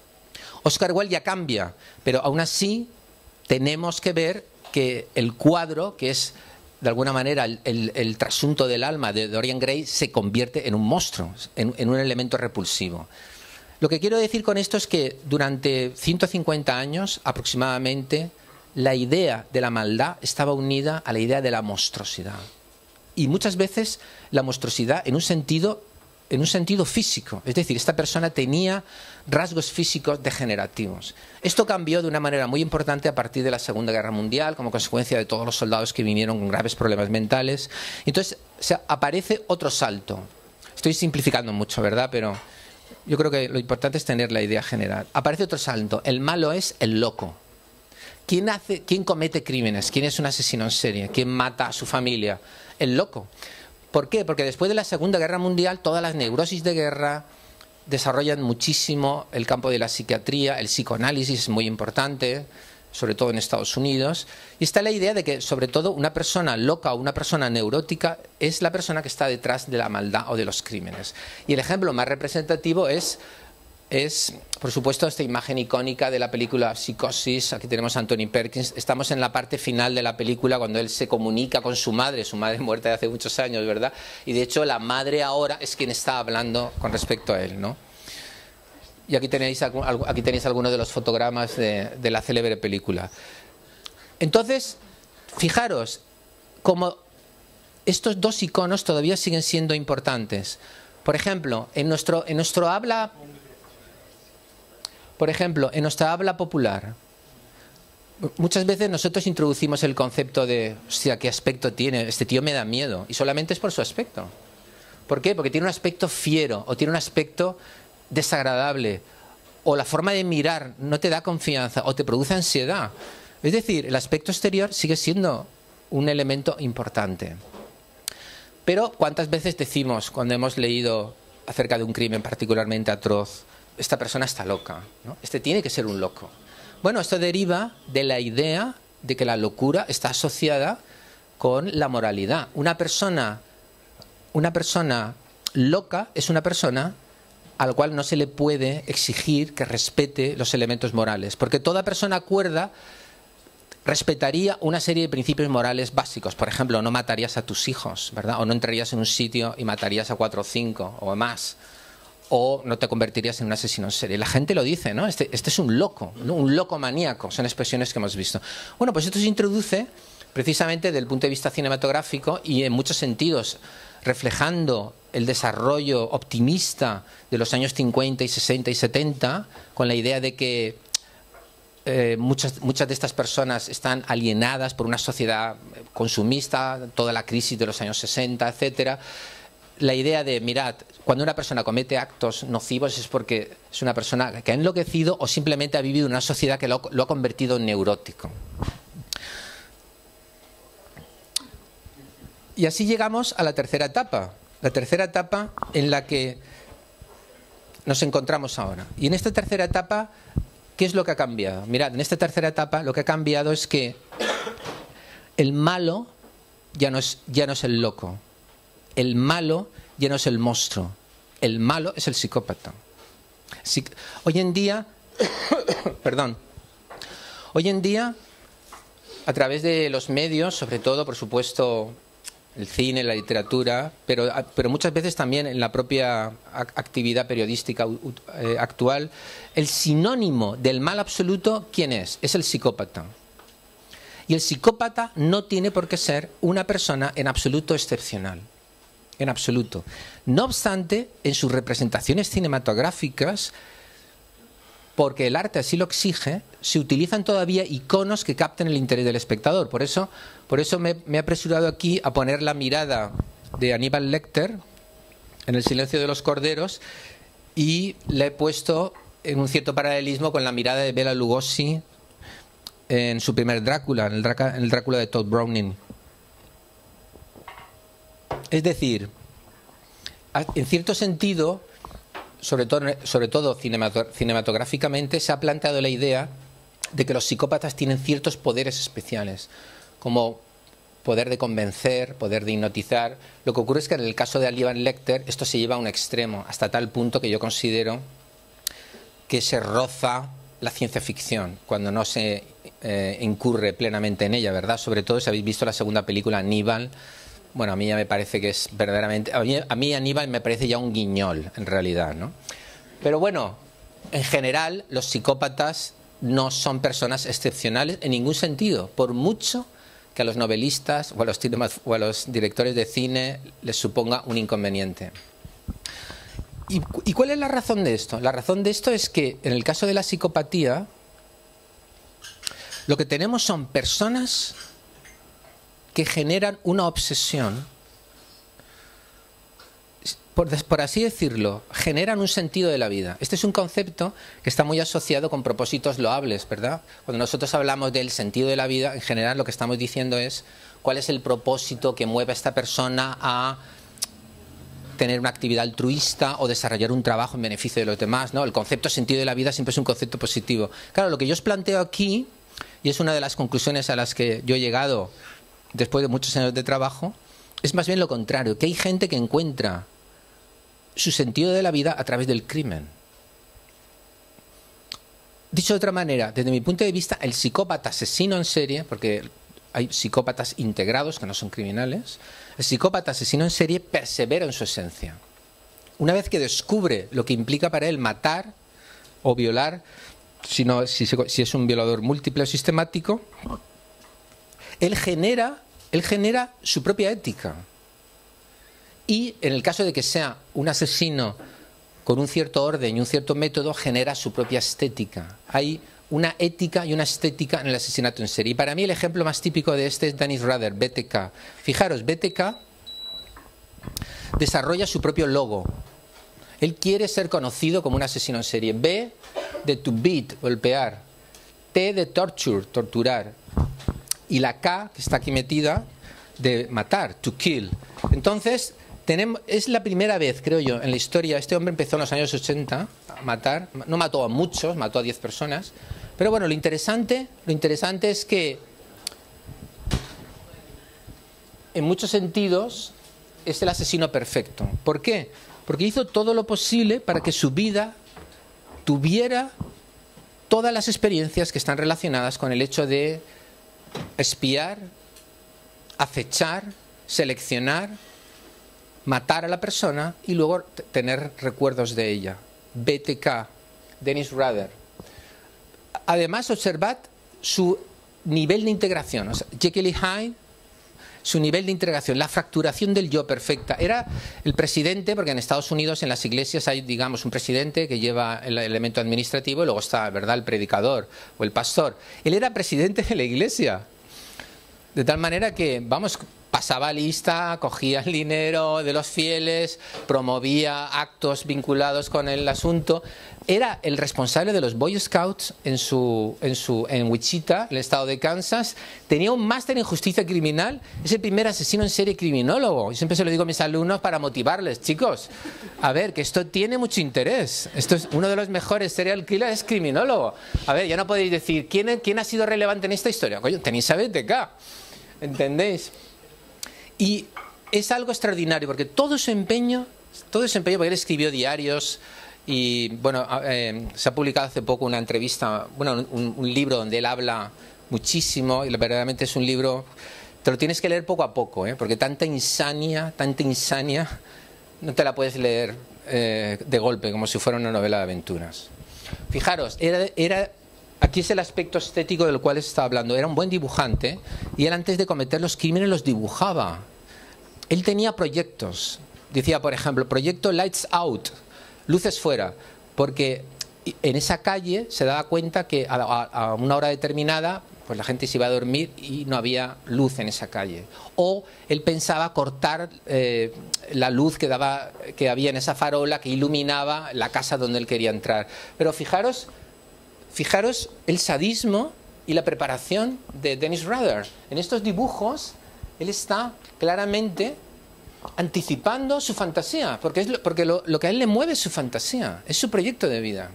Oscar Wilde ya cambia, pero aún así tenemos que ver que el cuadro, que es de alguna manera el, el, el trasunto del alma de Dorian Gray, se convierte en un monstruo, en, en un elemento repulsivo. Lo que quiero decir con esto es que durante ciento cincuenta años aproximadamente la idea de la maldad estaba unida a la idea de la monstruosidad. Y muchas veces la monstruosidad en un sentido, en un sentido físico. Es decir, esta persona tenía rasgos físicos degenerativos. Esto cambió de una manera muy importante a partir de la Segunda Guerra Mundial, como consecuencia de todos los soldados que vinieron con graves problemas mentales. Entonces, o sea, aparece otro salto. Estoy simplificando mucho, ¿verdad? Pero yo creo que lo importante es tener la idea general. Aparece otro salto. El malo es el loco. ¿Quién hace, quién comete crímenes? ¿Quién es un asesino en serie? ¿Quién mata a su familia? El loco. ¿Por qué? Porque después de la Segunda Guerra Mundial, todas las neurosis de guerra desarrollan muchísimo el campo de la psiquiatría, el psicoanálisis es muy importante, sobre todo en Estados Unidos, y está la idea de que, sobre todo, una persona loca o una persona neurótica es la persona que está detrás de la maldad o de los crímenes. Y el ejemplo más representativo es, es por supuesto, esta imagen icónica de la película Psicosis. Aquí tenemos a Anthony Perkins. Estamos en la parte final de la película cuando él se comunica con su madre, su madre muerta de hace muchos años, ¿verdad? Y de hecho la madre ahora es quien está hablando con respecto a él, ¿no? Y aquí tenéis, aquí tenéis algunos de los fotogramas de, de la célebre película. Entonces, fijaros, como estos dos iconos todavía siguen siendo importantes. Por ejemplo, en nuestro, en nuestro habla, por ejemplo, en nuestra habla popular, muchas veces nosotros introducimos el concepto de, hostia, ¿qué aspecto tiene? Este tío me da miedo. Y solamente es por su aspecto. ¿Por qué? Porque tiene un aspecto fiero o tiene un aspecto desagradable, o la forma de mirar no te da confianza o te produce ansiedad. Es decir, el aspecto exterior sigue siendo un elemento importante. Pero ¿cuántas veces decimos cuando hemos leído acerca de un crimen particularmente atroz, esta persona está loca, ¿no? Este tiene que ser un loco? Bueno, esto deriva de la idea de que la locura está asociada con la moralidad. Una persona una persona loca es una persona a la cual no se le puede exigir que respete los elementos morales, porque toda persona cuerda respetaría una serie de principios morales básicos. Por ejemplo, no matarías a tus hijos, ¿verdad? O no entrarías en un sitio y matarías a cuatro o cinco o más. O no te convertirías en un asesino en serie. La gente lo dice, ¿no? Este, este es un loco, ¿no? Un loco maníaco. Son expresiones que hemos visto. Bueno, pues esto se introduce precisamente desde el punto de vista cinematográfico y en muchos sentidos reflejando el desarrollo optimista de los años cincuenta y sesenta y setenta, con la idea de que Eh, muchas, muchas de estas personas están alienadas por una sociedad consumista, toda la crisis de los años sesenta, etcétera. La idea de, mirad, cuando una persona comete actos nocivos es porque es una persona que ha enloquecido o simplemente ha vivido en una sociedad que lo, lo ha convertido en neurótico. Y así llegamos a la tercera etapa, la tercera etapa en la que nos encontramos ahora. Y en esta tercera etapa, ¿qué es lo que ha cambiado? Mirad, en esta tercera etapa lo que ha cambiado es que el malo ya no es, ya no es el loco. El malo ya no es el monstruo. El malo es el psicópata. Hoy en día, perdón, hoy en día, a través de los medios, sobre todo, por supuesto, el cine, la literatura, pero, pero muchas veces también en la propia actividad periodística eh, actual, el sinónimo del mal absoluto, ¿quién es? Es el psicópata. Y el psicópata no tiene por qué ser una persona en absoluto excepcional. En absoluto. No obstante, en sus representaciones cinematográficas, porque el arte así lo exige, se utilizan todavía iconos que capten el interés del espectador. Por eso, por eso me, me he apresurado aquí a poner la mirada de Aníbal Lecter en El silencio de los corderos y la he puesto en un cierto paralelismo con la mirada de Bela Lugosi en su primer Drácula, en el, Drácula, en el Drácula de Todd Browning. Es decir, en cierto sentido, sobre todo, sobre todo cinematográficamente, se ha planteado la idea de que los psicópatas tienen ciertos poderes especiales, como poder de convencer, poder de hipnotizar. Lo que ocurre es que en el caso de Aníbal Lecter esto se lleva a un extremo, hasta tal punto que yo considero que se roza la ciencia ficción, cuando no se eh, incurre plenamente en ella, ¿verdad? Sobre todo si habéis visto la segunda película, Aníbal. Bueno, a mí ya me parece que es verdaderamente... A mí, a mí Aníbal me parece ya un guiñol, en realidad, ¿no? Pero bueno, en general, los psicópatas no son personas excepcionales en ningún sentido, por mucho que a los novelistas o a los, o a los directores de cine les suponga un inconveniente. ¿Y, ¿Y cuál es la razón de esto? La razón de esto es que, en el caso de la psicopatía, lo que tenemos son personas que generan una obsesión, por, por así decirlo, generan un sentido de la vida. Este es un concepto que está muy asociado con propósitos loables, ¿verdad? Cuando nosotros hablamos del sentido de la vida, en general lo que estamos diciendo es cuál es el propósito que mueve a esta persona a tener una actividad altruista o desarrollar un trabajo en beneficio de los demás, ¿no? El concepto sentido de la vida siempre es un concepto positivo. Claro, lo que yo os planteo aquí, y es una de las conclusiones a las que yo he llegado después de muchos años de trabajo, es más bien lo contrario, que hay gente que encuentra su sentido de la vida a través del crimen. Dicho de otra manera, desde mi punto de vista, el psicópata asesino en serie, porque hay psicópatas integrados que no son criminales, el psicópata asesino en serie persevera en su esencia. Una vez que descubre lo que implica para él matar o violar, si, no, si, si es un violador múltiple o sistemático, Él genera, él genera su propia ética. Y en el caso de que sea un asesino con un cierto orden y un cierto método, genera su propia estética. Hay una ética y una estética en el asesinato en serie. Y para mí el ejemplo más típico de este es Dennis Rader, B T K. Fijaros, B T K desarrolla su propio logo. Él quiere ser conocido como un asesino en serie. B de to beat, golpear. T de torture, torturar. Y la K, que está aquí metida, de matar, to kill. Entonces, tenemos, es la primera vez, creo yo, en la historia. Este hombre empezó en los años ochenta a matar. No mató a muchos, mató a diez personas. Pero bueno, lo interesante, lo interesante es que, en muchos sentidos, es el asesino perfecto. ¿Por qué? Porque hizo todo lo posible para que su vida tuviera todas las experiencias que están relacionadas con el hecho de espiar, acechar, seleccionar, matar a la persona y luego tener recuerdos de ella. B T K, Dennis Rader. Además, observad su nivel de integración. O sea, Jekyll y Hyde, su nivel de integración, la fracturación del yo perfecta. Era el presidente, porque en Estados Unidos en las iglesias hay, digamos, un presidente que lleva el elemento administrativo y luego está, ¿verdad?, el predicador o el pastor. Él era presidente de la iglesia. De tal manera que, vamos, pasaba lista, cogía el dinero de los fieles, promovía actos vinculados con el asunto. Era el responsable de los Boy Scouts en, su, en, su, en Wichita, el estado de Kansas. Tenía un máster en justicia criminal. Es el primer asesino en serie criminólogo. Yo siempre se lo digo a mis alumnos para motivarles. Chicos, a ver, que esto tiene mucho interés. Esto es uno de los mejores serial killers, es criminólogo. A ver, ya no podéis decir, ¿quién, quién ha sido relevante en esta historia? Coño, tenéis a B T K. ¿Entendéis? Y es algo extraordinario, porque todo su empeño, todo su empeño, porque él escribió diarios y, bueno, eh, se ha publicado hace poco una entrevista, bueno, un, un libro donde él habla muchísimo, y verdaderamente es un libro, te lo tienes que leer poco a poco, ¿eh? Porque tanta insania, tanta insania, no te la puedes leer eh, de golpe, como si fuera una novela de aventuras. Fijaros, era... era aquí es el aspecto estético del cual estaba hablando. Era un buen dibujante y él, antes de cometer los crímenes, los dibujaba. Él tenía proyectos. Decía, por ejemplo, proyecto Lights Out, luces fuera, porque en esa calle se daba cuenta que a, a, a una hora determinada pues la gente se iba a dormir y no había luz en esa calle. O él pensaba cortar eh, la luz que, daba, que había en esa farola que iluminaba la casa donde él quería entrar. Pero fijaros... Fijaros el sadismo y la preparación de Dennis Rader. En estos dibujos, él está claramente anticipando su fantasía, porque, es lo, porque lo, lo que a él le mueve es su fantasía, es su proyecto de vida.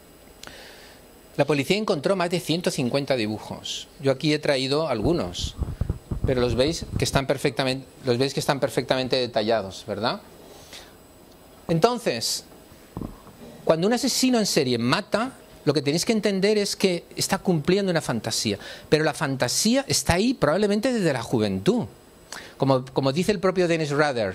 La policía encontró más de ciento cincuenta dibujos. Yo aquí he traído algunos, pero los veis que están perfectamente, los veis que están perfectamente detallados, ¿verdad? Entonces, cuando un asesino en serie mata, lo que tenéis que entender es que está cumpliendo una fantasía, pero la fantasía está ahí probablemente desde la juventud. Como, como dice el propio Dennis Rader,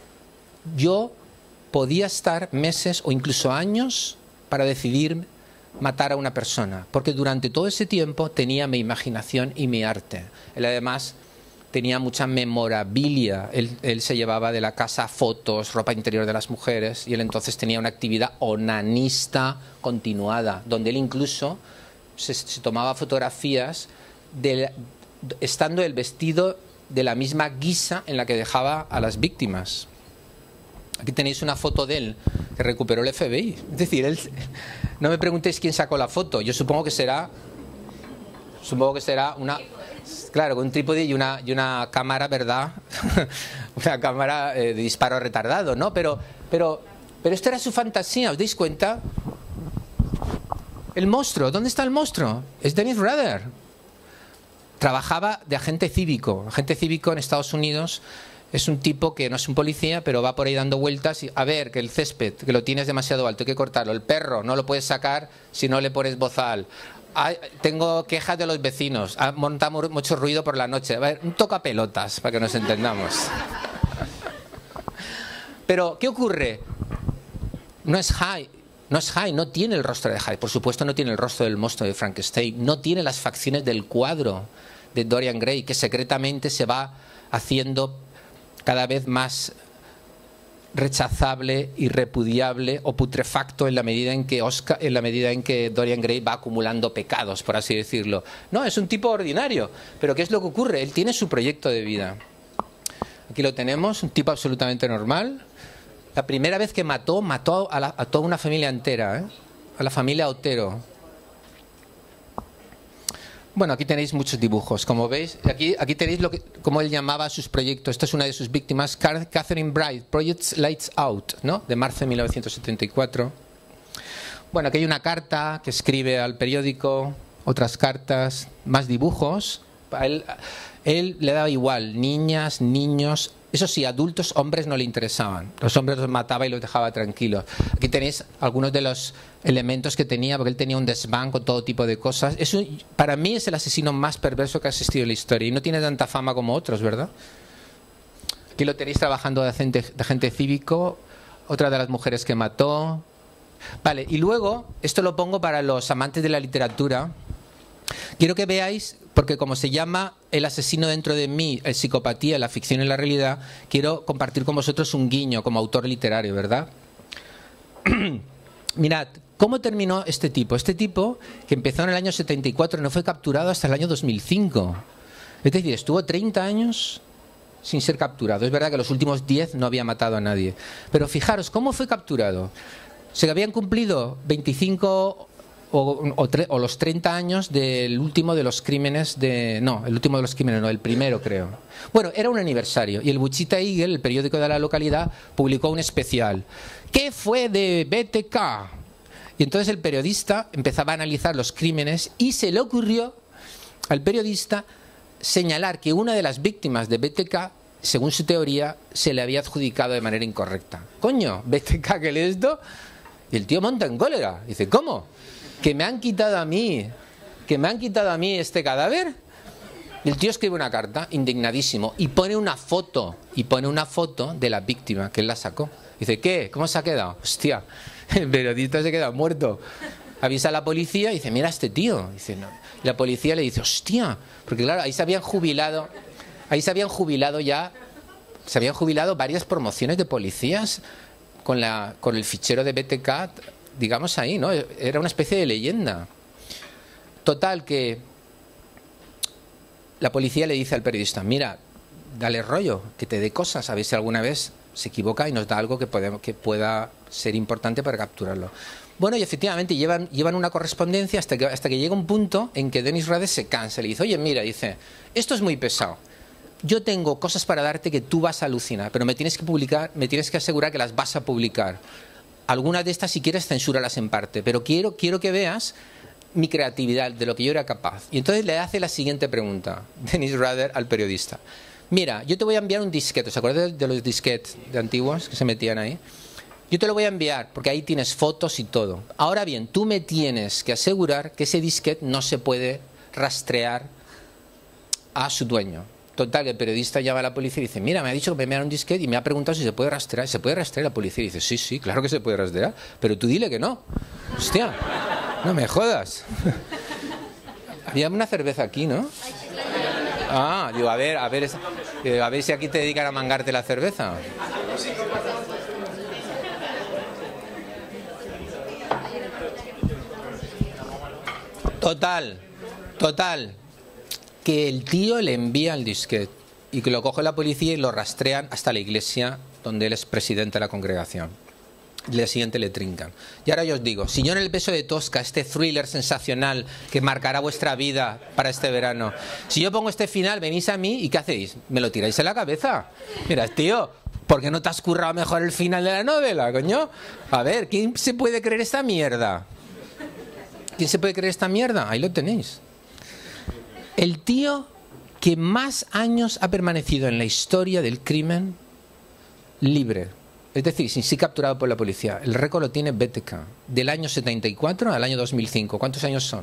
yo podía estar meses o incluso años para decidir matar a una persona, porque durante todo ese tiempo tenía mi imaginación y mi arte. Él además tenía mucha memorabilia. Él, él se llevaba de la casa fotos, ropa interior de las mujeres, y él entonces tenía una actividad onanista continuada, donde él incluso se, se tomaba fotografías de, estando el vestido de la misma guisa en la que dejaba a las víctimas. Aquí tenéis una foto de él que recuperó el F B I. Es decir, él, no me preguntéis quién sacó la foto. Yo supongo que será, supongo que será una... Claro, con un trípode y una, y una cámara, ¿verdad? Una cámara eh, de disparo retardado, ¿no? Pero, pero, pero esto era su fantasía, ¿os dais cuenta? El monstruo, ¿dónde está el monstruo? Es Dennis Rader. Trabajaba de agente cívico. Agente cívico en Estados Unidos es un tipo que no es un policía, pero va por ahí dando vueltas y, a ver, que el césped, que lo tienes demasiado alto, hay que cortarlo. El perro no lo puedes sacar si no le pones bozal. Ay, tengo quejas de los vecinos, montamos mucho ruido por la noche. A ver, un tocapelotas, para que nos entendamos. Pero, ¿qué ocurre? No es Hyde, no es Hyde, no tiene el rostro de Hyde. Por supuesto no tiene el rostro del monstruo de Frankenstein. No tiene las facciones del cuadro de Dorian Gray, que secretamente se va haciendo cada vez más rechazable, irrepudiable o putrefacto en la medida en que Oscar, en la medida en que Dorian Gray va acumulando pecados, por así decirlo. No, es un tipo ordinario, pero ¿qué es lo que ocurre? Él tiene su proyecto de vida. Aquí lo tenemos, un tipo absolutamente normal. La primera vez que mató, mató a, la, a toda una familia entera, ¿eh? A la familia Otero. Bueno, aquí tenéis muchos dibujos, como veis. Aquí, aquí tenéis lo que, como él llamaba sus proyectos. Esta es una de sus víctimas, Catherine Bright, Project Lights Out, ¿no? De marzo de mil novecientos setenta y cuatro. Bueno, aquí hay una carta que escribe al periódico, otras cartas, más dibujos. A él, él le daba igual, niñas, niños, Eso sí, adultos, hombres no le interesaban. Los hombres los mataba y los dejaba tranquilos. Aquí tenéis algunos de los elementos que tenía, porque él tenía un desván con todo tipo de cosas. Eso, para mí es el asesino más perverso que ha existido en la historia y no tiene tanta fama como otros, ¿verdad? Aquí lo tenéis trabajando de agente, de agente cívico, otra de las mujeres que mató. Vale, y luego, esto lo pongo para los amantes de la literatura. Quiero que veáis, porque como se llama El asesino dentro de mí, el psicopatía, la ficción y la realidad, quiero compartir con vosotros un guiño como autor literario, ¿verdad? Mirad, ¿cómo terminó este tipo? Este tipo, que empezó en el año setenta y cuatro, no fue capturado hasta el año dos mil cinco. Es decir, estuvo treinta años sin ser capturado. Es verdad que los últimos diez no había matado a nadie. Pero fijaros, ¿cómo fue capturado? Se habían cumplido veinticinco o, o, tre, o los treinta años del último de los crímenes de... No, el último de los crímenes, no, el primero creo. Bueno, era un aniversario y el Wichita Eagle, el periódico de la localidad, publicó un especial. ¿Qué fue de B T K? Y entonces el periodista empezaba a analizar los crímenes y se le ocurrió al periodista señalar que una de las víctimas de B T K, según su teoría, se le había adjudicado de manera incorrecta. Coño, B T K, ¿qué es esto? Y el tío monta en cólera. Dice, ¿cómo? ¿Que me han quitado a mí? ¿Que me han quitado a mí este cadáver? Y el tío escribe una carta, indignadísimo, y pone una foto, y pone una foto de la víctima, que él la sacó. Dice, ¿qué? ¿Cómo se ha quedado? Hostia, el periodista se queda muerto. Avisa a la policía y dice, mira a este tío. Dice, no. Y la policía le dice, hostia, porque claro, ahí se habían jubilado, ahí se habían jubilado ya, se habían jubilado varias promociones de policías con, la, con el fichero de B T K, digamos ahí, ¿no? Era una especie de leyenda. Total, que la policía le dice al periodista, mira, dale rollo, que te dé cosas, a ver si alguna vez se equivoca y nos da algo que, podemos, que pueda ser importante para capturarlo. Bueno, y efectivamente llevan, llevan una correspondencia hasta que, hasta que llega un punto en que Dennis Rader se cansa. Le dice, oye, mira, dice, esto es muy pesado. Yo tengo cosas para darte que tú vas a alucinar, pero me tienes que publicar, me tienes que asegurar que las vas a publicar. Algunas de estas, si quieres, censúralas en parte, pero quiero, quiero que veas mi creatividad, de lo que yo era capaz. Y entonces le hace la siguiente pregunta, Dennis Rader, al periodista. Mira, yo te voy a enviar un disquete. ¿Os acuerdan de los disquetes de antiguos que se metían ahí? Yo te lo voy a enviar porque ahí tienes fotos y todo. Ahora bien, tú me tienes que asegurar que ese disquete no se puede rastrear a su dueño. Total, que el periodista llama a la policía y dice, mira, me ha dicho que me enviaron un disquete y me ha preguntado si se puede rastrear. ¿Se puede rastrear? La policía dice, sí, sí, claro que se puede rastrear, pero tú dile que no. Hostia, no me jodas. Había una cerveza aquí, ¿no? Ah, digo, a ver, a ver, a ver si aquí te dedican a mangarte la cerveza. Total, total, que el tío le envía el disquete y que lo coge la policía y lo rastrean hasta la iglesia donde él es presidente de la congregación. El día siguiente le trincan. Y ahora yo os digo, si yo en El beso de Tosca, este thriller sensacional que marcará vuestra vida para este verano, si yo pongo este final, venís a mí y ¿qué hacéis? ¿Me lo tiráis en la cabeza? Mira, tío, ¿por qué no te has currado mejor el final de la novela, coño? A ver, ¿quién se puede creer esta mierda? ¿Quién se puede creer esta mierda? Ahí lo tenéis. El tío que más años ha permanecido en la historia del crimen libre, es decir, sin ser capturado por la policía. El récord lo tiene B T K, del año setenta y cuatro al año dos mil cinco. ¿Cuántos años son?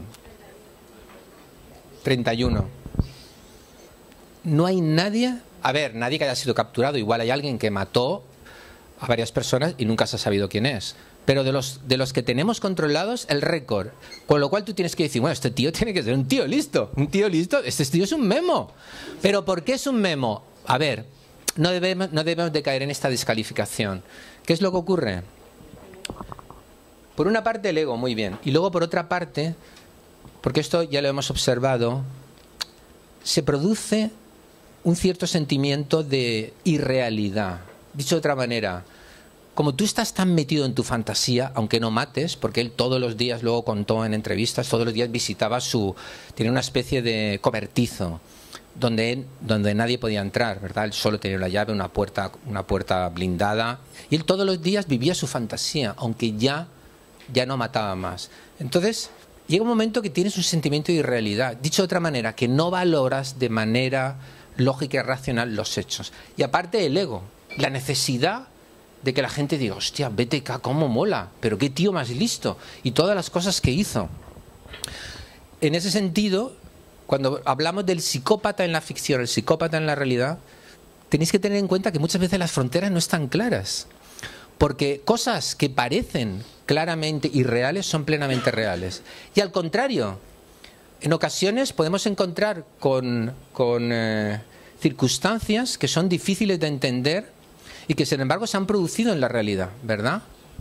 treinta y uno. No hay nadie, a ver, nadie que haya sido capturado. Igual hay alguien que mató a varias personas y nunca se ha sabido quién es. Pero de los, de los que tenemos controlados, el récord. Con lo cual tú tienes que decir, bueno, este tío tiene que ser un tío listo. Un tío listo, este tío es un memo. ¿Pero por qué es un memo? A ver, no debemos, no debemos de caer en esta descalificación. ¿Qué es lo que ocurre? Por una parte el ego, muy bien. Y luego por otra parte, porque esto ya lo hemos observado, se produce un cierto sentimiento de irrealidad. Dicho de otra manera, como tú estás tan metido en tu fantasía, aunque no mates, porque él todos los días, luego contó en entrevistas, todos los días visitaba su... Tenía una especie de cobertizo donde, él, donde nadie podía entrar, ¿verdad? Él solo tenía la llave, una puerta, una puerta blindada. Y él todos los días vivía su fantasía, aunque ya, ya no mataba más. Entonces, llega un momento que tienes un sentimiento de irrealidad. Dicho de otra manera, que no valoras de manera lógica y racional los hechos. Y aparte el ego, la necesidad de que la gente diga, hostia, B T K, cómo mola, pero qué tío más listo, y todas las cosas que hizo. En ese sentido, cuando hablamos del psicópata en la ficción, el psicópata en la realidad, tenéis que tener en cuenta que muchas veces las fronteras no están claras. Porque cosas que parecen claramente irreales son plenamente reales. Y al contrario, en ocasiones podemos encontrar con, con eh, circunstancias que son difíciles de entender y que sin embargo se han producido en la realidad, ¿verdad?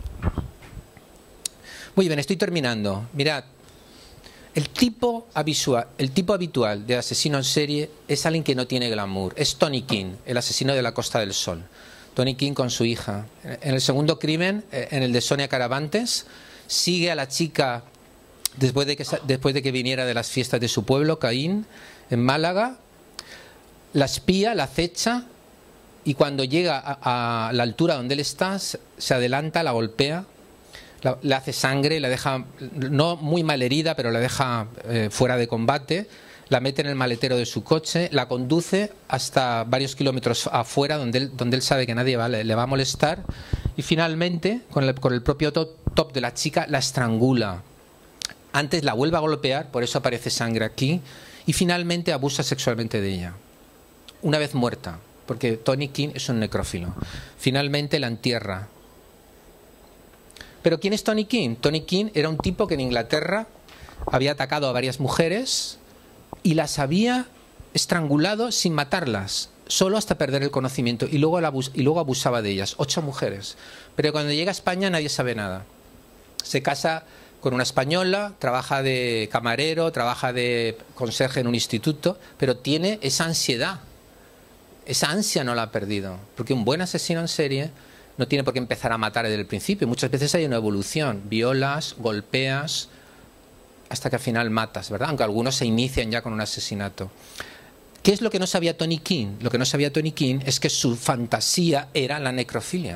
Muy bien, estoy terminando. Mirad, el tipo, habitual, el tipo habitual de asesino en serie es alguien que no tiene glamour. Es Tony King, el asesino de la Costa del Sol. Tony King con su hija. En el segundo crimen, en el de Sonia Caravantes, sigue a la chica después de que, después de que viniera de las fiestas de su pueblo, Caín, en Málaga, la espía, la acecha, y cuando llega a, a la altura donde él está, se adelanta, la golpea, la, le hace sangre, la deja, no muy mal herida, pero la deja eh, fuera de combate, la mete en el maletero de su coche, la conduce hasta varios kilómetros afuera donde él, donde él sabe que nadie va, le, le va a molestar, y finalmente, con el, con el propio top, top de la chica, la estrangula. Antes la vuelve a golpear, por eso aparece sangre aquí, y finalmente abusa sexualmente de ella, una vez muerta, porque Tony King es un necrófilo. Finalmente la entierra. ¿Pero quién es Tony King? Tony King era un tipo que en Inglaterra había atacado a varias mujeres y las había estrangulado sin matarlas, solo hasta perder el conocimiento, y luego, abus y luego abusaba de ellas, ocho mujeres. Pero cuando llega a España nadie sabe nada. Se casa con una española, trabaja de camarero, trabaja de conserje en un instituto, pero tiene esa ansiedad, esa ansia no la ha perdido, porque un buen asesino en serie no tiene por qué empezar a matar desde el principio. Muchas veces hay una evolución, violas, golpeas, hasta que al final matas, ¿verdad? Aunque algunos se inician ya con un asesinato. ¿Qué es lo que no sabía Tony King? Lo que no sabía Tony King es que su fantasía era la necrofilia.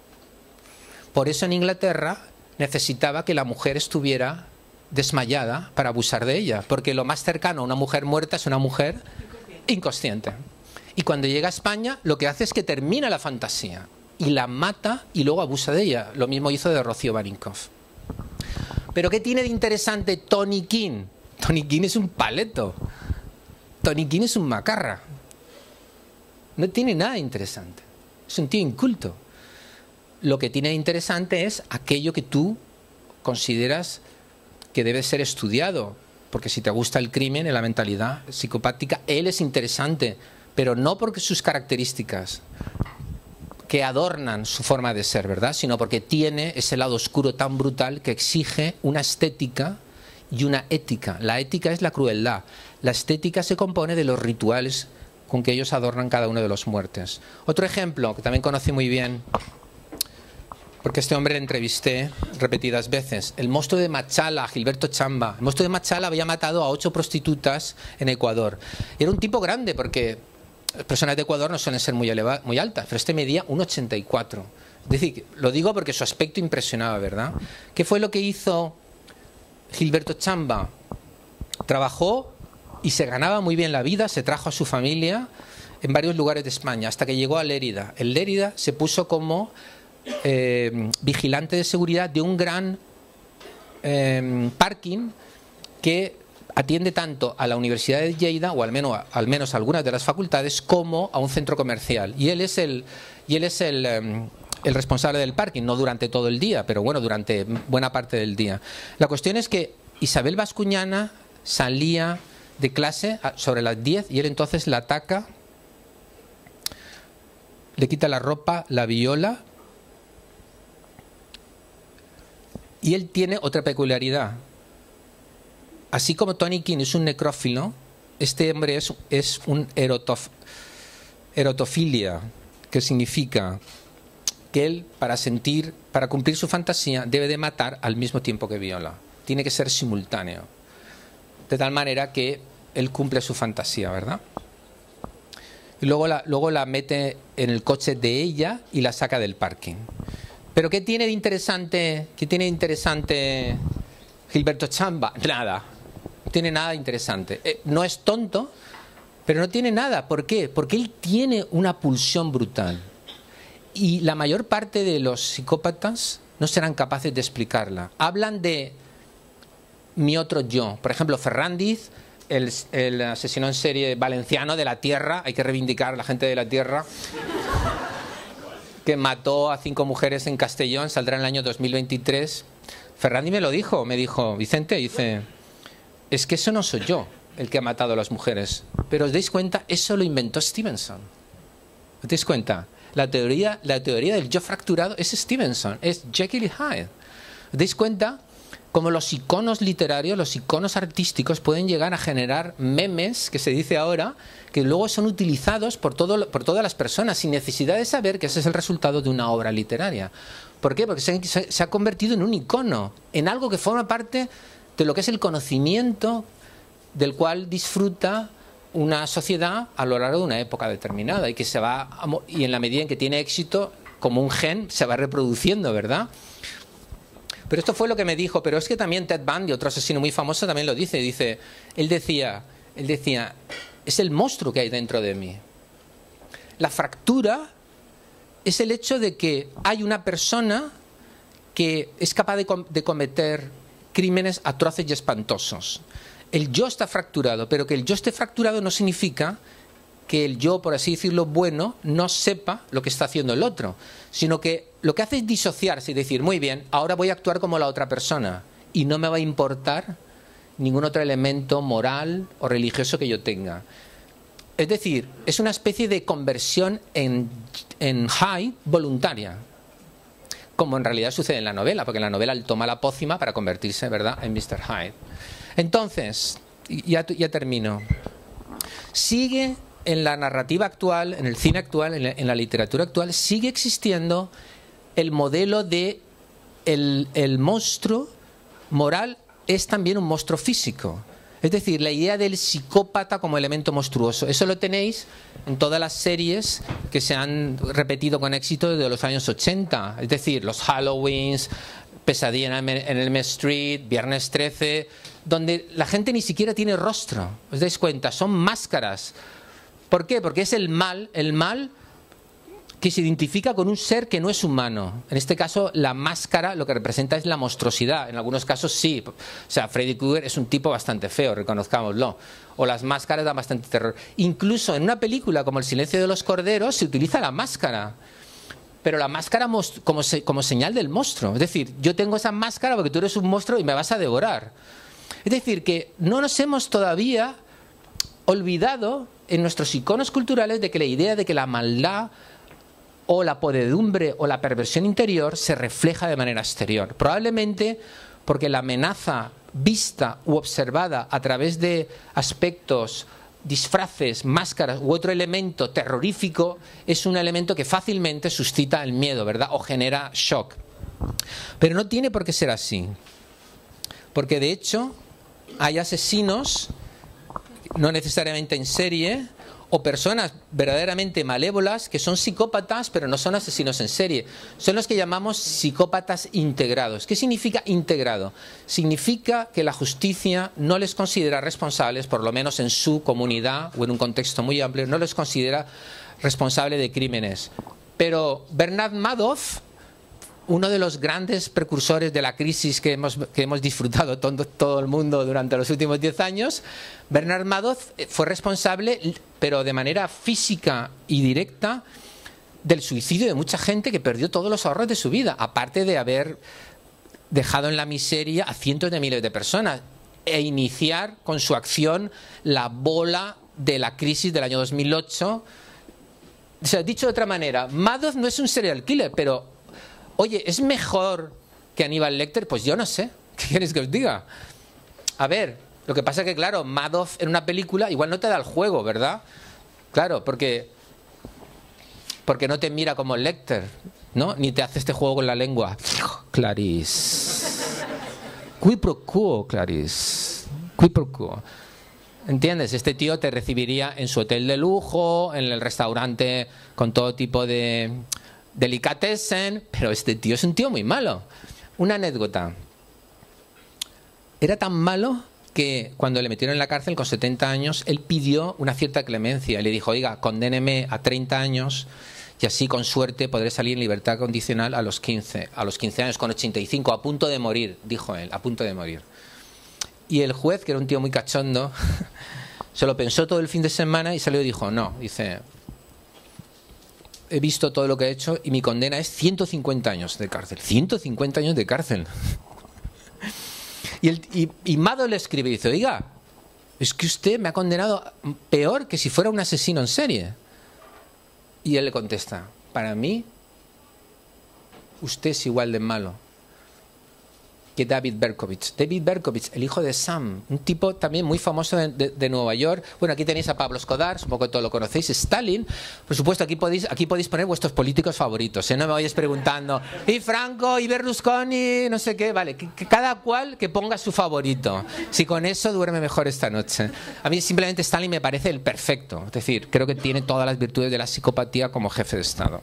Por eso en Inglaterra necesitaba que la mujer estuviera desmayada para abusar de ella, porque lo más cercano a una mujer muerta es una mujer inconsciente. Y cuando llega a España, lo que hace es que termina la fantasía y la mata y luego abusa de ella. Lo mismo hizo de Rocío Barinkoff. ¿Pero qué tiene de interesante Tony King? Tony King es un paleto. Tony King es un macarra. No tiene nada interesante. Es un tío inculto. Lo que tiene de interesante es aquello que tú consideras que debe ser estudiado. Porque si te gusta el crimen y la mentalidad psicopática, él es interesante, pero no porque sus características que adornan su forma de ser, ¿verdad? Sino porque tiene ese lado oscuro tan brutal que exige una estética y una ética. La ética es la crueldad. La estética se compone de los rituales con que ellos adornan cada uno de los muertes. Otro ejemplo que también conocí muy bien, porque este hombre le entrevisté repetidas veces, el monstruo de Machala, Gilberto Chamba. El monstruo de Machala había matado a ocho prostitutas en Ecuador. Era un tipo grande, porque las personas de Ecuador no suelen ser muy, eleva, muy altas, pero este medía uno ochenta y cuatro. Es decir, lo digo porque su aspecto impresionaba, ¿verdad? ¿Qué fue lo que hizo Gilberto Chamba? Trabajó y se ganaba muy bien la vida, se trajo a su familia en varios lugares de España, hasta que llegó a Lérida. En Lérida se puso como eh, vigilante de seguridad de un gran eh, parking que atiende tanto a la Universidad de Lleida, o al menos, al menos a algunas de las facultades, como a un centro comercial. Y él es el, y él es el, um, el responsable del parking, no durante todo el día, pero bueno, durante buena parte del día. La cuestión es que Isabel Bascuñana salía de clase sobre las diez y él entonces la ataca, le quita la ropa, la viola, y él tiene otra peculiaridad. Así como Tony King es un necrófilo, este hombre es, es un erotof, erotofilia, que significa que él, para sentir, para cumplir su fantasía, debe de matar al mismo tiempo que viola. Tiene que ser simultáneo. De tal manera que él cumple su fantasía, ¿verdad? Y luego la, luego la mete en el coche de ella y la saca del parking. ¿Pero qué tiene de interesante, qué tiene de interesante Gilberto Chamba? Nada. No tiene nada interesante. Eh, no es tonto, Pero no tiene nada. ¿Por qué? Porque él tiene una pulsión brutal. Y la mayor parte de los psicópatas no serán capaces de explicarla. Hablan de mi otro yo. Por ejemplo, Ferrandiz, el, el asesino en serie valenciano de la Tierra, hay que reivindicar a la gente de la Tierra, que mató a cinco mujeres en Castellón, saldrá en el año dos mil veintitrés. Ferrandiz me lo dijo, me dijo, Vicente, dice, es que eso no soy yo el que ha matado a las mujeres. Pero os dais cuenta, eso lo inventó Stevenson. ¿Os dais cuenta? La teoría, la teoría del yo fracturado es Stevenson, es Jekyll y Hyde. ¿Os dais cuenta? Como los iconos literarios, los iconos artísticos pueden llegar a generar memes, que se dice ahora, que luego son utilizados por, todo, por todas las personas, sin necesidad de saber que ese es el resultado de una obra literaria. ¿Por qué? Porque se, se, se ha convertido en un icono, en algo que forma parte de lo que es el conocimiento del cual disfruta una sociedad a lo largo de una época determinada y que se va a, y en la medida en que tiene éxito, como un gen, se va reproduciendo, ¿verdad? Pero esto fue lo que me dijo, pero es que también Ted Bundy, otro asesino muy famoso, también lo dice, dice, él decía, él decía, es el monstruo que hay dentro de mí. La fractura es el hecho de que hay una persona que es capaz de, com de cometer crímenes atroces y espantosos. El yo está fracturado, pero que el yo esté fracturado no significa que el yo, por así decirlo, bueno, no sepa lo que está haciendo el otro, sino que lo que hace es disociarse y decir, muy bien, ahora voy a actuar como la otra persona y no me va a importar ningún otro elemento moral o religioso que yo tenga. Es decir, es una especie de conversión en, en high voluntaria, como en realidad sucede en la novela, porque en la novela él toma la pócima para convertirse, ¿verdad?, en mister Hyde. Entonces, ya, ya termino. Sigue en la narrativa actual, en el cine actual, en la, en la literatura actual, sigue existiendo el modelo de el, el monstruo moral es también un monstruo físico. Es decir, la idea del psicópata como elemento monstruoso. Eso lo tenéis en todas las series que se han repetido con éxito desde los años ochenta. Es decir, los Halloweens, Pesadilla en Elm Street, Viernes trece, donde la gente ni siquiera tiene rostro. ¿Os dais cuenta? Son máscaras. ¿Por qué? Porque es el mal, el mal que se identifica con un ser que no es humano. En este caso, la máscara lo que representa es la monstruosidad. En algunos casos sí. O sea, Freddy Krueger es un tipo bastante feo, reconozcámoslo. O las máscaras dan bastante terror. Incluso en una película como El silencio de los corderos se utiliza la máscara. Pero la máscara como, se, como señal del monstruo. Es decir, yo tengo esa máscara porque tú eres un monstruo y me vas a devorar. Es decir, que no nos hemos todavía olvidado en nuestros iconos culturales de que la idea de que la maldad o la podredumbre o la perversión interior se refleja de manera exterior. Probablemente porque la amenaza vista u observada a través de aspectos, disfraces, máscaras u otro elemento terrorífico es un elemento que fácilmente suscita el miedo, ¿verdad? O genera shock. Pero no tiene por qué ser así. Porque de hecho hay asesinos, no necesariamente en serie, o personas verdaderamente malévolas que son psicópatas pero no son asesinos en serie. Son los que llamamos psicópatas integrados. ¿Qué significa integrado? Significa que la justicia no les considera responsables, por lo menos en su comunidad o en un contexto muy amplio, no les considera responsable de crímenes. Pero Bernard Madoff, uno de los grandes precursores de la crisis que hemos, que hemos disfrutado todo, todo el mundo durante los últimos diez años, Bernard Madoff fue responsable, pero de manera física y directa, del suicidio de mucha gente que perdió todos los ahorros de su vida, aparte de haber dejado en la miseria a cientos de miles de personas e iniciar con su acción la bola de la crisis del año dos mil ocho. O sea, dicho de otra manera, Madoff no es un serial killer, pero oye, ¿es mejor que Aníbal Lecter? Pues yo no sé. ¿Qué quieres que os diga? A ver, lo que pasa es que, claro, Madoff en una película igual no te da el juego, ¿verdad? Claro, porque, porque no te mira como Lecter, ¿no? Ni te hace este juego con la lengua. Clarice. Qui pro quo, Clarice. Qui pro quo. ¿Entiendes? Este tío te recibiría en su hotel de lujo, en el restaurante con todo tipo de delicatessen, pero este tío es un tío muy malo. Una anécdota. Era tan malo que cuando le metieron en la cárcel con setenta años, él pidió una cierta clemencia. Le dijo, oiga, condéneme a treinta años y así con suerte podré salir en libertad condicional a los quince. A los quince años, con ochenta y cinco, a punto de morir, dijo él, a punto de morir. Y el juez, que era un tío muy cachondo, se lo pensó todo el fin de semana y salió y dijo, no, dice, he visto todo lo que he hecho y mi condena es ciento cincuenta años de cárcel. ciento cincuenta años de cárcel. Y, el, y, y Mado le escribe y dice, oiga, es que usted me ha condenado peor que si fuera un asesino en serie. Y él le contesta, para mí, usted es igual de malo que David Berkowitz. David Berkowitz, el hijo de Sam, un tipo también muy famoso de, de, de Nueva York. Bueno, aquí tenéis a Pablo Escobar, supongo que todos lo conocéis. Stalin, por supuesto, aquí podéis, aquí podéis poner vuestros políticos favoritos, ¿eh? No me vayáis preguntando, y Franco, y Berlusconi, no sé qué, vale, que, que cada cual que ponga su favorito. Si con eso duerme mejor esta noche. A mí simplemente Stalin me parece el perfecto, es decir, creo que tiene todas las virtudes de la psicopatía como jefe de Estado.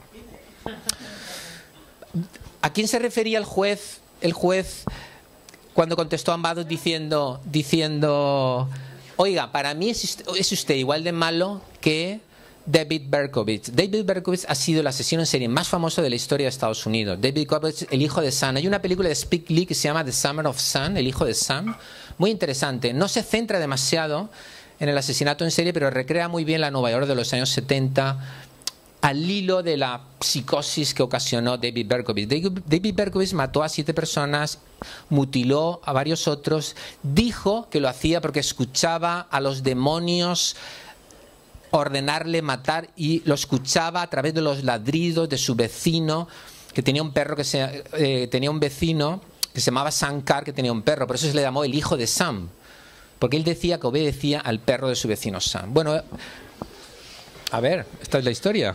¿A quién se refería el juez? El juez cuando contestó a Mado diciendo, diciendo, oiga, para mí es, es usted igual de malo que David Berkowitz. David Berkowitz ha sido el asesino en serie más famoso de la historia de Estados Unidos. David Berkowitz, el hijo de Sam. Hay una película de Spike Lee que se llama The Summer of Sam, el hijo de Sam. Muy interesante. No se centra demasiado en el asesinato en serie, pero recrea muy bien la Nueva York de los años setenta, al hilo de la psicosis que ocasionó David Berkowitz. David Berkowitz mató a siete personas, mutiló a varios otros, dijo que lo hacía porque escuchaba a los demonios ordenarle matar y lo escuchaba a través de los ladridos de su vecino, que tenía un perro que se, eh, tenía un vecino que se llamaba Sankar, que tenía un perro, por eso se le llamó el hijo de Sam, porque él decía que obedecía al perro de su vecino Sam. Bueno, a ver, esta es la historia.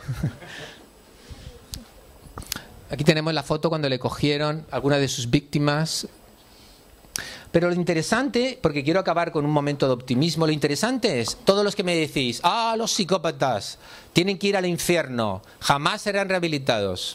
Aquí tenemos la foto cuando le cogieron algunas de sus víctimas. Pero lo interesante, porque quiero acabar con un momento de optimismo, lo interesante es, todos los que me decís, ah, los psicópatas tienen que ir al infierno, jamás serán rehabilitados.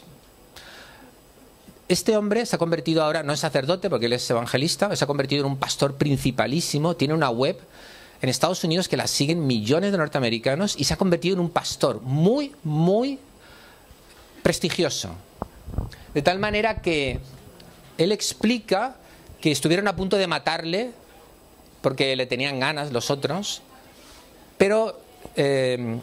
Este hombre se ha convertido ahora, no es sacerdote porque él es evangelista, se ha convertido en un pastor principalísimo, tiene una web en Estados Unidos que la siguen millones de norteamericanos y se ha convertido en un pastor muy, muy prestigioso. De tal manera que él explica que estuvieron a punto de matarle porque le tenían ganas los otros, pero eh,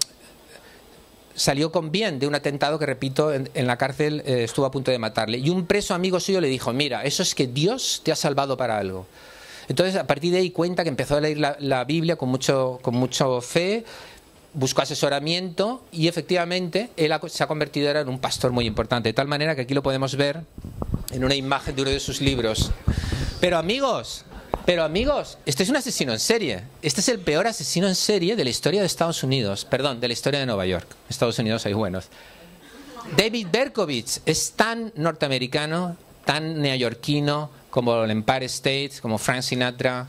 salió con bien de un atentado que, repito, en, en la cárcel eh, estuvo a punto de matarle. Y un preso amigo suyo le dijo, mira, eso es que Dios te ha salvado para algo. Entonces, a partir de ahí cuenta que empezó a leer la, la Biblia con mucho, con mucho fe, buscó asesoramiento y efectivamente él ha, se ha convertido ahora en un pastor muy importante. De tal manera que aquí lo podemos ver en una imagen de uno de sus libros. Pero amigos, pero amigos, este es un asesino en serie. Este es el peor asesino en serie de la historia de Estados Unidos. Perdón, de la historia de Nueva York. En Estados Unidos hay buenos. David Berkowitz es tan norteamericano, tan neoyorquino, como el Empire State, como Frank Sinatra,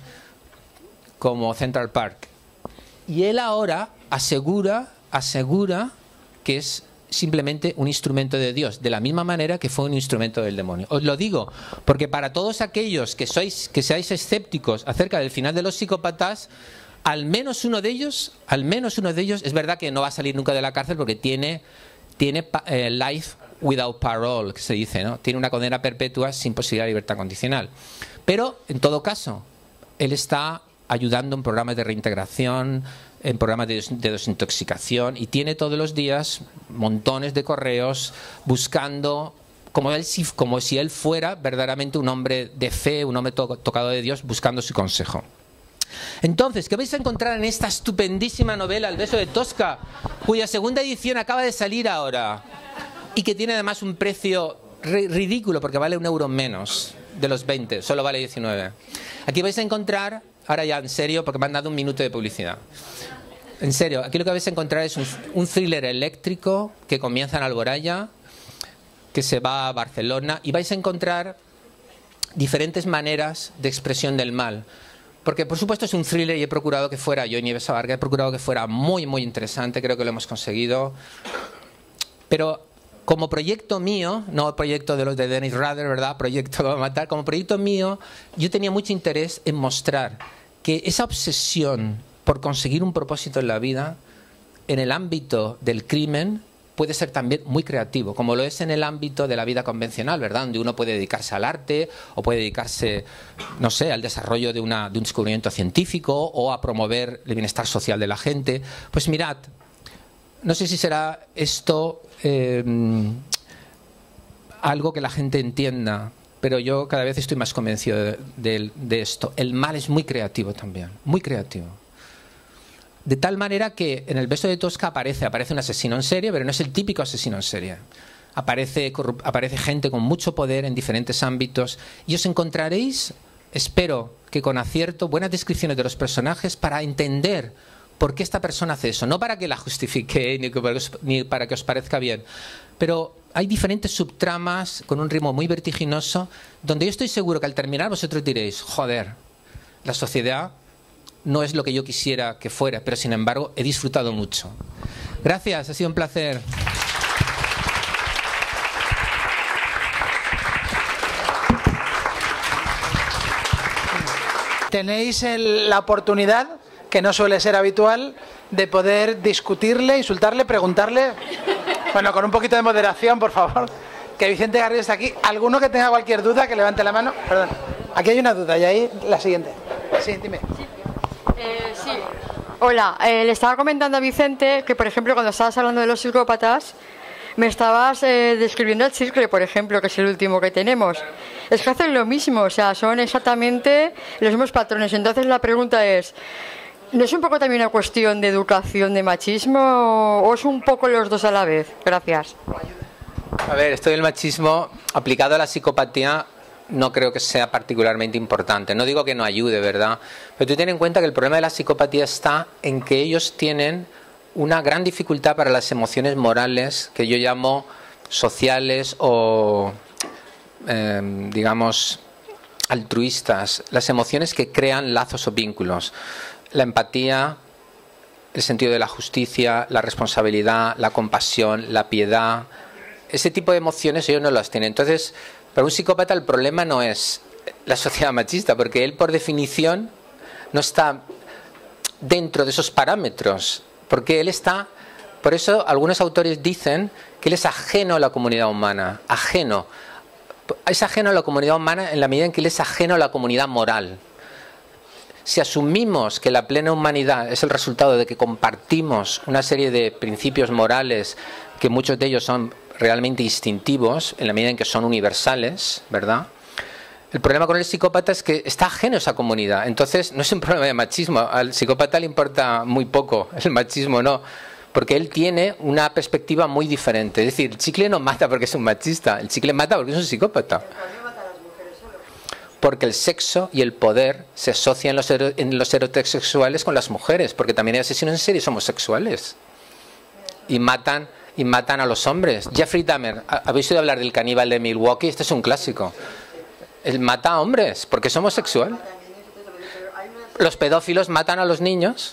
como Central Park. Y él ahora asegura, asegura que es simplemente un instrumento de Dios, de la misma manera que fue un instrumento del demonio. Os lo digo, porque para todos aquellos que sois, que seáis escépticos acerca del final de los psicópatas, al menos uno de ellos, al menos uno de ellos, es verdad que no va a salir nunca de la cárcel porque tiene, tiene eh, life without parole, que se dice, ¿no? Tiene una condena perpetua sin posibilidad de libertad condicional. Pero, en todo caso, él está ayudando en programas de reintegración, en programas de, de desintoxicación, y tiene todos los días montones de correos buscando, como, él, como si él fuera verdaderamente un hombre de fe, un hombre to tocado de Dios, buscando su consejo. Entonces, ¿qué vais a encontrar en esta estupendísima novela, El beso de Tosca, cuya segunda edición acaba de salir ahora y que tiene además un precio ridículo porque vale un euro menos de los veinte, solo vale diecinueve? Aquí vais a encontrar, ahora ya en serio, porque me han dado un minuto de publicidad. En serio, aquí lo que vais a encontrar es un, un thriller eléctrico que comienza en Alboraya, que se va a Barcelona, y vais a encontrar diferentes maneras de expresión del mal. Porque, por supuesto, es un thriller y he procurado que fuera, yo y Nieves Abarca, he procurado que fuera muy, muy interesante, creo que lo hemos conseguido. Pero como proyecto mío, no proyecto de los de Dennis Rader, ¿verdad? Proyecto que va a matar. Como proyecto mío, yo tenía mucho interés en mostrar que esa obsesión por conseguir un propósito en la vida, en el ámbito del crimen, puede ser también muy creativo, como lo es en el ámbito de la vida convencional, ¿verdad? Donde uno puede dedicarse al arte o puede dedicarse, no sé, al desarrollo de, una, de un descubrimiento científico o a promover el bienestar social de la gente. Pues mirad, no sé si será esto eh, algo que la gente entienda, pero yo cada vez estoy más convencido de, de, de esto. El mal es muy creativo también, muy creativo. De tal manera que en el beso de Tosca aparece, aparece un asesino en serie, pero no es el típico asesino en serie. Aparece, aparece gente con mucho poder en diferentes ámbitos y os encontraréis, espero que con acierto, buenas descripciones de los personajes para entender por qué esta persona hace eso. No para que la justifique ni, que, ni para que os parezca bien, pero hay diferentes subtramas con un ritmo muy vertiginoso donde yo estoy seguro que al terminar vosotros diréis, joder, la sociedad no es lo que yo quisiera que fuera, pero sin embargo he disfrutado mucho. Gracias, ha sido un placer. Tenéis el, la oportunidad, que no suele ser habitual, de poder discutirle, insultarle, preguntarle. Bueno, con un poquito de moderación, por favor. Que Vicente Garrido está aquí. ¿Alguno que tenga cualquier duda, que levante la mano? Perdón. Aquí hay una duda y ahí la siguiente. Sí, dime. Eh, sí. Hola, eh, le estaba comentando a Vicente que, por ejemplo, cuando estabas hablando de los psicópatas, me estabas eh, describiendo el Circle, por ejemplo, que es el último que tenemos. Es que hacen lo mismo, o sea, son exactamente los mismos patrones. Entonces la pregunta es, ¿no es un poco también una cuestión de educación, de machismo, o es un poco los dos a la vez? Gracias. A ver, esto del machismo aplicado a la psicopatía no creo que sea particularmente importante. No digo que no ayude, ¿verdad? Pero tú ten en cuenta que el problema de la psicopatía está en que ellos tienen una gran dificultad para las emociones morales que yo llamo sociales o, eh, digamos, altruistas. Las emociones que crean lazos o vínculos. La empatía, el sentido de la justicia, la responsabilidad, la compasión, la piedad. Ese tipo de emociones ellos no las tienen. Entonces, para un psicópata el problema no es la sociedad machista, porque él por definición no está dentro de esos parámetros, porque él está, por eso algunos autores dicen que él es ajeno a la comunidad humana, ajeno. Es ajeno a la comunidad humana en la medida en que él es ajeno a la comunidad moral. Si asumimos que la plena humanidad es el resultado de que compartimos una serie de principios morales, que muchos de ellos son realmente instintivos, en la medida en que son universales, ¿verdad? El problema con el psicópata es que está ajeno a esa comunidad. Entonces, no es un problema de machismo. Al psicópata le importa muy poco el machismo, no. Porque él tiene una perspectiva muy diferente. Es decir, el chicle no mata porque es un machista. El chicle mata porque es un psicópata. Porque el sexo y el poder se asocian en los, en los heterosexuales con las mujeres. Porque también hay asesinos en serie homosexuales. Y matan... y matan a los hombres. Jeffrey Dahmer, ¿habéis oído hablar del caníbal de Milwaukee? Este es un clásico. Él mata a hombres porque es homosexual. Los pedófilos matan a los niños.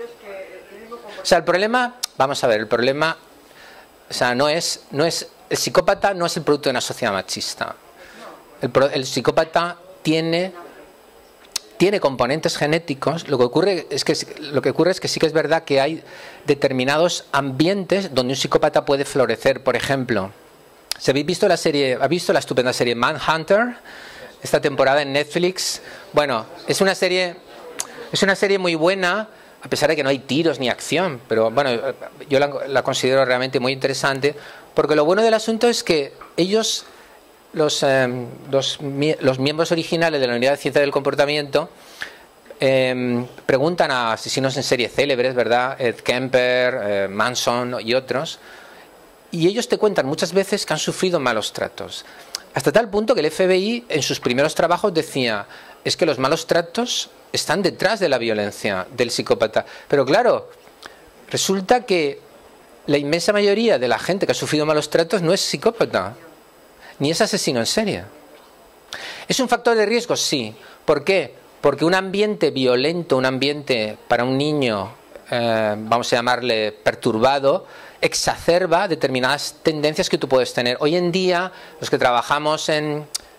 O sea, el problema, vamos a ver, el problema, o sea, no es, no es, el psicópata no es el producto de una sociedad machista. El, el psicópata tiene tiene componentes genéticos. Lo que ocurre es que lo que ocurre es que sí que es verdad que hay determinados ambientes donde un psicópata puede florecer. Por ejemplo, si habéis visto la serie, ¿habéis visto la estupenda serie Manhunter? Esta temporada en Netflix. Bueno, es una serie es una serie muy buena, a pesar de que no hay tiros ni acción, pero bueno, yo la, la considero realmente muy interesante, porque lo bueno del asunto es que ellos Los, eh, los, los miembros originales de la Unidad de Ciencia del Comportamiento eh, preguntan a asesinos en serie célebres, ¿verdad? Ed Kemper, eh, Manson y otros, y ellos te cuentan muchas veces que han sufrido malos tratos, hasta tal punto que el F B I en sus primeros trabajos decía, es que los malos tratos están detrás de la violencia del psicópata. Pero claro, resulta que la inmensa mayoría de la gente que ha sufrido malos tratos no es psicópata, ni es asesino en serie. ¿Es un factor de riesgo? Sí. ¿Por qué? Porque un ambiente violento, un ambiente para un niño, eh, vamos a llamarle perturbado, exacerba determinadas tendencias que tú puedes tener. Hoy en día, los que trabajamos en,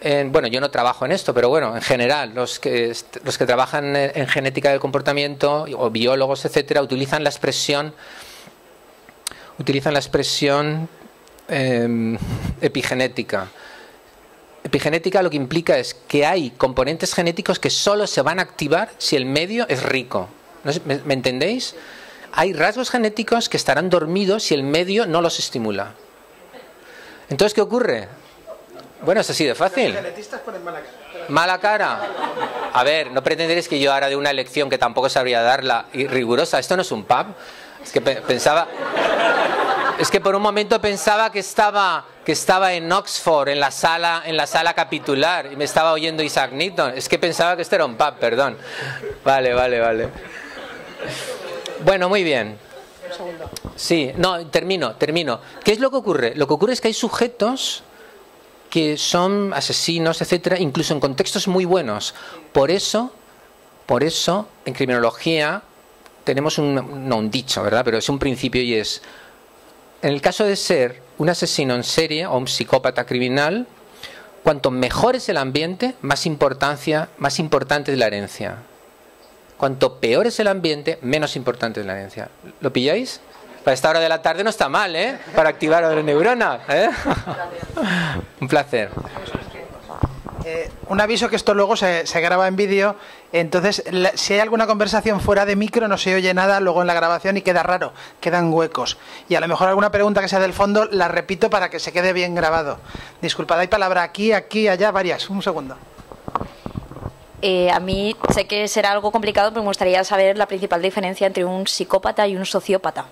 en, bueno, yo no trabajo en esto, pero bueno, en general, los que, los que trabajan en, en genética del comportamiento, o biólogos, etcétera, utilizan la expresión, utilizan la expresión eh, epigenética. Epigenética lo que implica es que hay componentes genéticos que solo se van a activar si el medio es rico. ¿No sé, me, ¿Me entendéis? Hay rasgos genéticos que estarán dormidos si el medio no los estimula. Entonces, ¿qué ocurre? Bueno, es así de fácil. Los genetistas ponen mala cara. Mala cara. A ver, no pretenderéis que yo ahora dé una lección que tampoco sabría darla y rigurosa. Esto no es un pub. Es que pe pensaba... Es que por un momento pensaba que estaba, que estaba en Oxford, en la sala, en la sala capitular, y me estaba oyendo Isaac Newton. Es que pensaba que esto era un pub, perdón. Vale, vale, vale. Bueno, muy bien. Sí, no, termino, termino. ¿Qué es lo que ocurre? Lo que ocurre es que hay sujetos que son asesinos, etcétera, incluso en contextos muy buenos. Por eso, por eso, en criminología tenemos un, no un dicho, ¿verdad? Pero es un principio y es... En el caso de ser un asesino en serie o un psicópata criminal, cuanto mejor es el ambiente, más importancia, más importante es la herencia. Cuanto peor es el ambiente, menos importante es la herencia. ¿Lo pilláis? Para esta hora de la tarde no está mal, ¿eh? Para activar las neuronas, ¿eh? Un placer. Eh, un aviso que esto luego se, se graba en vídeo, entonces la, si hay alguna conversación fuera de micro no se oye nada luego en la grabación y queda raro, quedan huecos. Y a lo mejor alguna pregunta que sea del fondo la repito para que se quede bien grabado. Disculpad, hay palabra aquí, aquí, allá, varias. Un segundo. Eh, a mí sé que será algo complicado, pero me gustaría saber la principal diferencia entre un psicópata y un sociópata.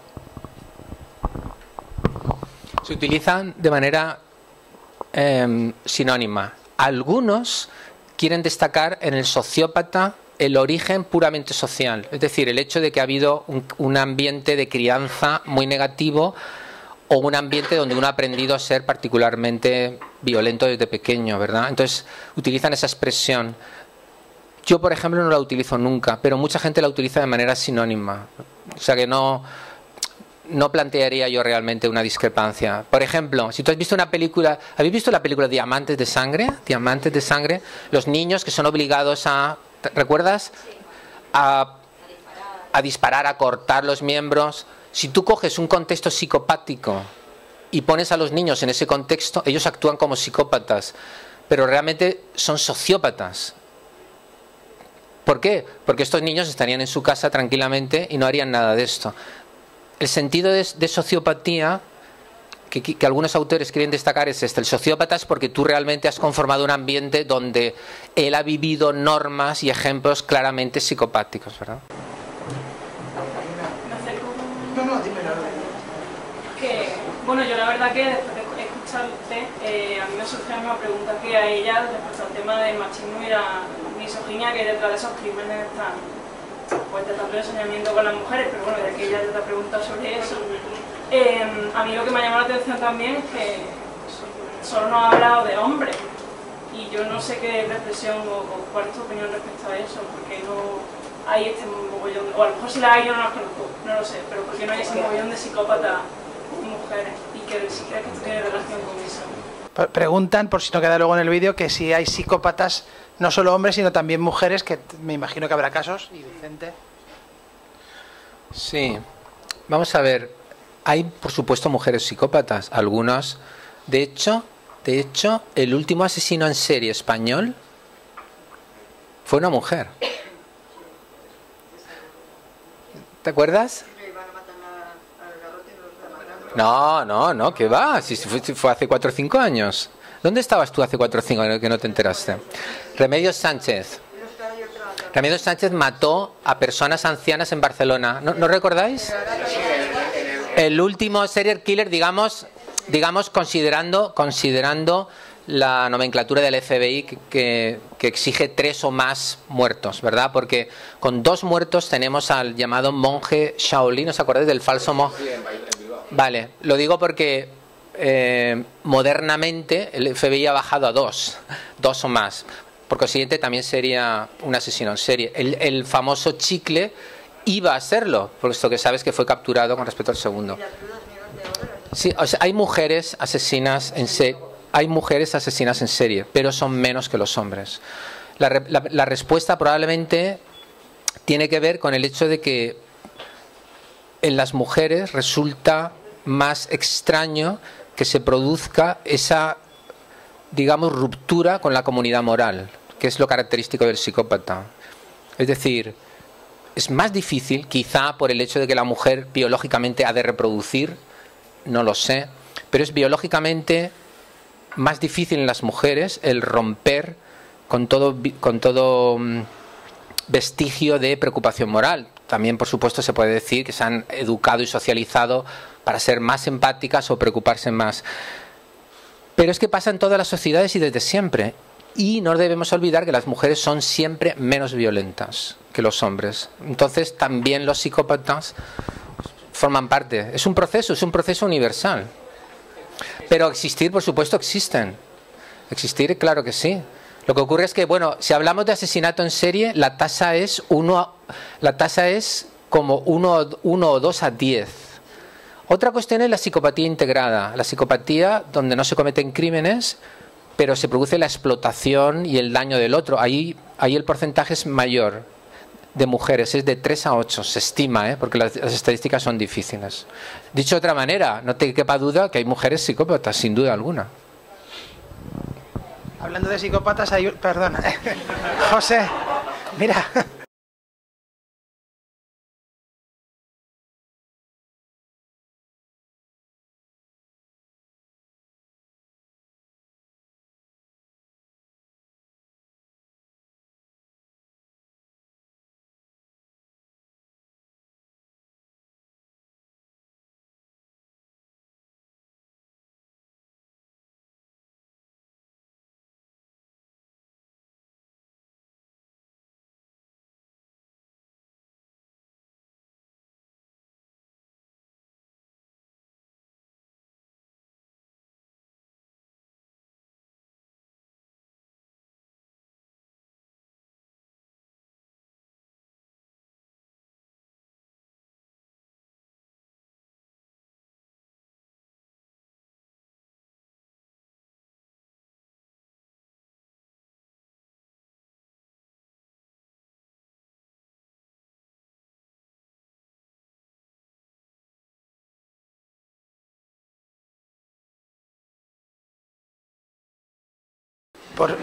Se utilizan de manera eh, sinónima. Algunos quieren destacar en el sociópata el origen puramente social, es decir, el hecho de que ha habido un, un ambiente de crianza muy negativo o un ambiente donde uno ha aprendido a ser particularmente violento desde pequeño, ¿verdad? Entonces utilizan esa expresión. Yo, por ejemplo, no la utilizo nunca, pero mucha gente la utiliza de manera sinónima, o sea que no... no plantearía yo realmente una discrepancia. Por ejemplo, si tú has visto una película, ¿habéis visto la película Diamantes de Sangre? Diamantes de Sangre, los niños que son obligados a, ¿recuerdas? A, a disparar, a cortar los miembros. Si tú coges un contexto psicopático y pones a los niños en ese contexto, ellos actúan como psicópatas, pero realmente son sociópatas. ¿Por qué? Porque estos niños estarían en su casa tranquilamente y no harían nada de esto. El sentido de, de sociopatía que, que, que algunos autores quieren destacar es este. El sociópata es porque tú realmente has conformado un ambiente donde él ha vivido normas y ejemplos claramente psicopáticos, ¿verdad? No, no, dímelo. Que, bueno, yo la verdad que después de escucharte, eh, a mí me surge la misma pregunta que a ella respecto al tema del machismo y la misoginia que hay detrás de esos crímenes tan... pues de tanto ensañamiento con las mujeres, pero bueno, ya que ella te ha preguntado sobre eso, eh, a mí lo que me ha llamado la atención también es que solo nos ha hablado de hombres, y yo no sé qué reflexión o, o cuál es tu opinión respecto a eso, porque no hay este mogollón, o a lo mejor si la hay yo no las conozco, no lo sé, pero porque no hay ese mogollón de psicópatas mujeres, y que si crees que esto tiene relación con eso. Preguntan, por si no queda luego en el vídeo, que si hay psicópatas, no solo hombres, sino también mujeres, que me imagino que habrá casos. Y Vicente. Sí, vamos a ver. Hay, por supuesto, mujeres psicópatas. Algunas. De hecho, de hecho, el último asesino en serie español fue una mujer. ¿Te acuerdas? No, no, no, ¿qué va? Si fue, si fue hace cuatro o cinco años. ¿Dónde estabas tú hace cuatro o cinco años que no te enteraste? Remedios Sánchez. Remedios Sánchez mató a personas ancianas en Barcelona. ¿No, ¿no recordáis? El último serial killer, digamos, digamos considerando, considerando la nomenclatura del F B I que, que, que exige tres o más muertos, ¿verdad? Porque con dos muertos tenemos al llamado monje Shaolin. ¿Os acordáis del falso monje? Vale, lo digo porque eh, modernamente el F B I ha bajado a dos, dos o más. Por consiguiente también sería un asesino en serie. El, el famoso Chicle iba a serlo, puesto que sabes que fue capturado con respecto al segundo. Sí, o sea, hay mujeres asesinas en serie. hay mujeres asesinas en serie, pero son menos que los hombres. La, la, la respuesta probablemente tiene que ver con el hecho de que en las mujeres resulta más extraño que se produzca esa, digamos, ruptura con la comunidad moral, que es lo característico del psicópata. Es decir, es más difícil, quizá por el hecho de que la mujer biológicamente ha de reproducir, no lo sé, pero es biológicamente más difícil en las mujeres el romper con todo, con todo vestigio de preocupación moral. También, por supuesto, se puede decir que se han educado y socializado para ser más empáticas o preocuparse más. Pero es que pasa en todas las sociedades y desde siempre. Y no debemos olvidar que las mujeres son siempre menos violentas que los hombres. Entonces, también los psicópatas forman parte. Es un proceso, es un proceso universal. Pero existir, por supuesto, existen. Existir, claro que sí. Lo que ocurre es que, bueno, si hablamos de asesinato en serie, la tasa es uno, la tasa es como uno, uno o dos a diez. Otra cuestión es la psicopatía integrada. La psicopatía donde no se cometen crímenes, pero se produce la explotación y el daño del otro. Ahí, ahí el porcentaje es mayor de mujeres, es de tres a ocho, se estima, ¿eh? Porque las, las estadísticas son difíciles. Dicho de otra manera, no te quepa duda que hay mujeres psicópatas, sin duda alguna. Hablando de psicópatas, hay... Perdón. José, mira... Por,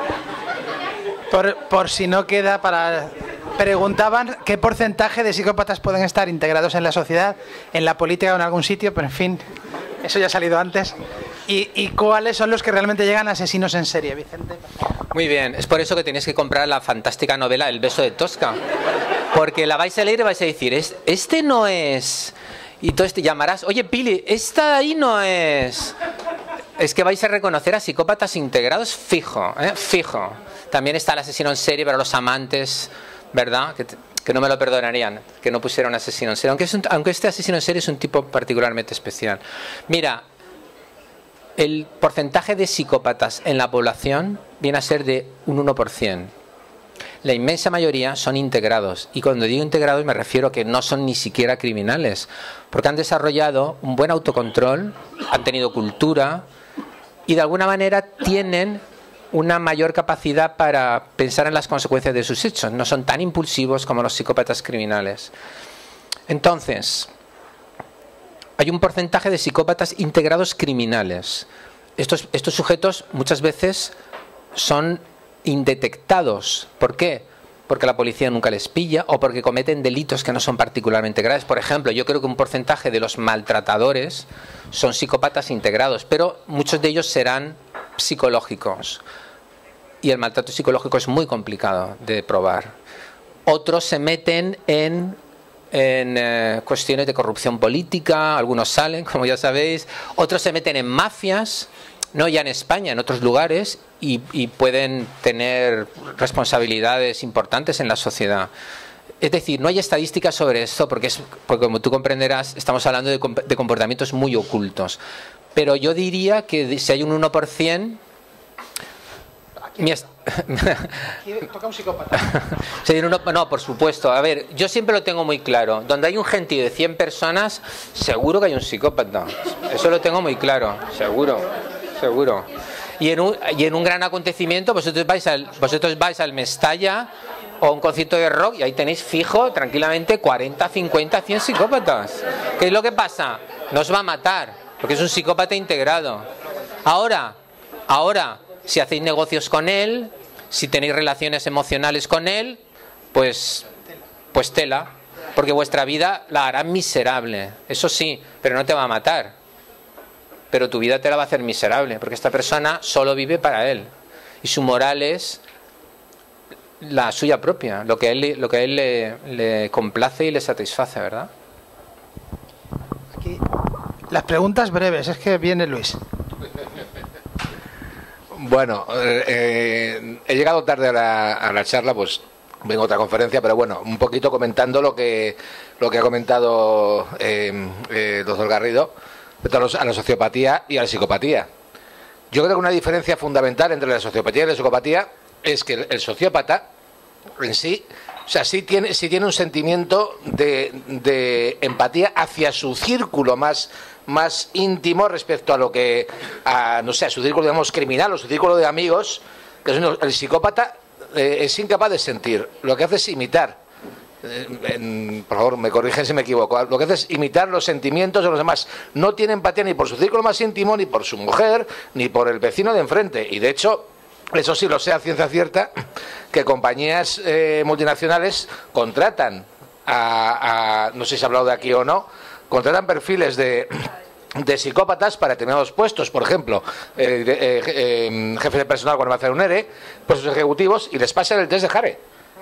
por, por si no queda para... Preguntaban qué porcentaje de psicópatas pueden estar integrados en la sociedad, en la política o en algún sitio, pero en fin, eso ya ha salido antes. ¿Y, y cuáles son los que realmente llegan a asesinos en serie, Vicente? Muy bien, es por eso que tenéis que comprar la fantástica novela El beso de Tosca, porque la vais a leer y vais a decir, este no es... Y entonces te llamarás, oye Pili, esta ahí no es... Es que vais a reconocer a psicópatas integrados fijo, ¿eh? Fijo. También está el asesino en serie para los amantes, ¿verdad? Que, que no me lo perdonarían, que no pusieron asesino en serie. Aunque, es un, aunque este asesino en serie es un tipo particularmente especial. Mira, el porcentaje de psicópatas en la población viene a ser de un uno por ciento. La inmensa mayoría son integrados. Y cuando digo integrados me refiero a que no son ni siquiera criminales. Porque han desarrollado un buen autocontrol, han tenido cultura... y de alguna manera tienen una mayor capacidad para pensar en las consecuencias de sus hechos. No son tan impulsivos como los psicópatas criminales. Entonces, hay un porcentaje de psicópatas integrados criminales. Estos, estos sujetos muchas veces son indetectados. ¿Por qué? Porque la policía nunca les pilla o porque cometen delitos que no son particularmente graves. Por ejemplo, yo creo que un porcentaje de los maltratadores son psicópatas integrados, pero muchos de ellos serán psicológicos. Y el maltrato psicológico es muy complicado de probar. Otros se meten en, en eh, cuestiones de corrupción política, algunos salen, como ya sabéis. Otros se meten en mafias, no ya en España, en otros lugares, y, y pueden tener responsabilidades importantes en la sociedad. Es decir, no hay estadísticas sobre esto porque, es, porque como tú comprenderás, estamos hablando de, de comportamientos muy ocultos. Pero yo diría que si hay un uno por ciento... Mi est... Toca un psicópata. Si hay un uno... No, por supuesto. A ver, yo siempre lo tengo muy claro. Donde hay un gentío de cien personas, seguro que hay un psicópata. Eso lo tengo muy claro, seguro. seguro. Y en un, y en un gran acontecimiento, vosotros vais al, vosotros vais al Mestalla o a un concierto de rock y ahí tenéis fijo, tranquilamente, cuarenta, cincuenta, cien psicópatas. ¿Qué es lo que pasa? No os va a matar, porque es un psicópata integrado. Ahora, ahora, si hacéis negocios con él, si tenéis relaciones emocionales con él, pues, pues tela, porque vuestra vida la hará miserable. Eso sí, pero no te va a matar. Pero tu vida te la va a hacer miserable, porque esta persona solo vive para él. Y su moral es la suya propia, lo que a él, lo que a él le, le complace y le satisface, ¿verdad? Aquí, las preguntas breves, es que viene Luis. Bueno, eh, he llegado tarde a la, a la charla, pues vengo a otra conferencia, pero bueno, un poquito comentando lo que lo que ha comentado eh, eh, el doctor Garrido respecto a la sociopatía y a la psicopatía. Yo creo que una diferencia fundamental entre la sociopatía y la psicopatía es que el, el sociópata en sí, o sea, sí tiene, sí tiene un sentimiento de, de empatía hacia su círculo más, más íntimo respecto a lo que, a, no sé, a su círculo, digamos, criminal o su círculo de amigos, que es uno, el psicópata eh, es incapaz de sentir, lo que hace es imitar. En, por favor, me corrigen si me equivoco. Lo que hace es imitar los sentimientos de los demás. No tiene empatía ni por su círculo más íntimo, ni por su mujer, ni por el vecino de enfrente. Y de hecho, eso sí lo sé a ciencia cierta, que compañías eh, multinacionales contratan a, a, no sé si se ha hablado de aquí o no, contratan perfiles de, de psicópatas para determinados puestos. Por ejemplo, eh, eh, eh, jefe de personal cuando va a hacer un E R E, pues sus ejecutivos, y les pasan el test de Hare.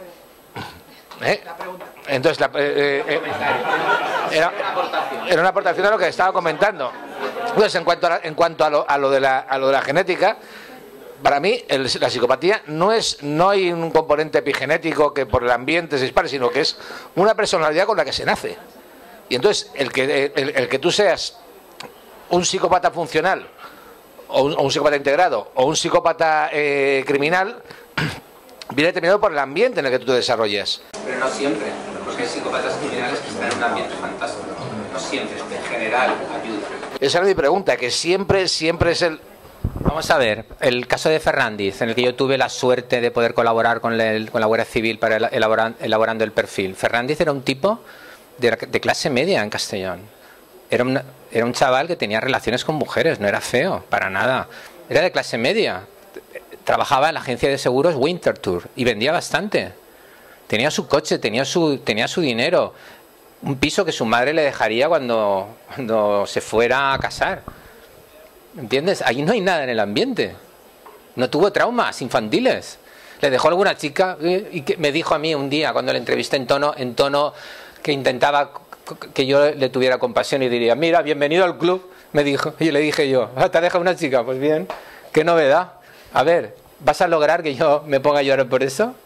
¿Eh? Entonces, la, eh, eh, era, era una aportación a lo que estaba comentando. Entonces, en cuanto a, en cuanto a, lo, a, lo, de la, a lo de la genética, para mí el, la psicopatía no es no hay un componente epigenético que por el ambiente se dispare, sino que es una personalidad con la que se nace. Y entonces, el que, el, el que tú seas un psicópata funcional, o un, o un psicópata integrado, o un psicópata eh, criminal, viene determinado por el ambiente en el que tú te desarrollas. Pero no siempre, porque hay psicópatas criminales que están en un ambiente fantástico. No siempre, en general ayuda. Esa es mi pregunta, que siempre, siempre es el... Vamos a ver, el caso de Fernández, en el que yo tuve la suerte de poder colaborar con, el, con la Guardia Civil para elaborar, elaborando el perfil. Fernández era un tipo de, de clase media en Castellón. Era, una, era un chaval que tenía relaciones con mujeres, no era feo, para nada. Era de clase media. Trabajaba en la agencia de seguros Winterthur y vendía bastante. Tenía su coche, tenía su, tenía su dinero. Un piso que su madre le dejaría cuando, cuando se fuera a casar. ¿Entiendes? Ahí no hay nada en el ambiente. No tuvo traumas infantiles. Le dejó alguna chica eh, y que me dijo a mí un día, cuando le entrevisté en tono, en tono que intentaba que yo le tuviera compasión y diría, mira, bienvenido al club, me dijo. Y le dije yo, ah, ¿te ha dejado una chica? Pues bien, qué novedad. A ver, ¿vas a lograr que yo me ponga a llorar por eso?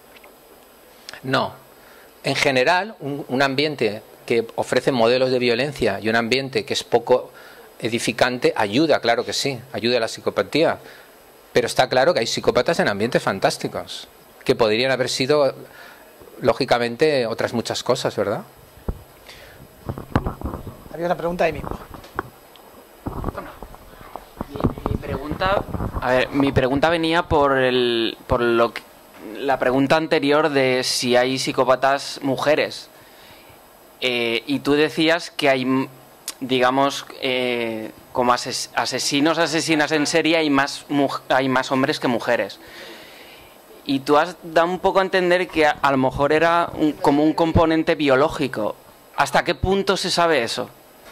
No. En general, un, un ambiente que ofrece modelos de violencia y un ambiente que es poco edificante ayuda, claro que sí, ayuda a la psicopatía. Pero está claro que hay psicópatas en ambientes fantásticos, que podrían haber sido, lógicamente, otras muchas cosas, ¿verdad? Había una pregunta ahí mismo. Mi, mi pregunta, a ver, mi pregunta venía por el, por lo que, la pregunta anterior de si hay psicópatas mujeres. Eh, y tú decías que hay, digamos, eh, como ases, asesinos, asesinas en serie, hay más, hay más hombres que mujeres. Y tú has dado un poco a entender que a, a lo mejor era un, como un componente biológico. ¿Hasta qué punto se sabe eso?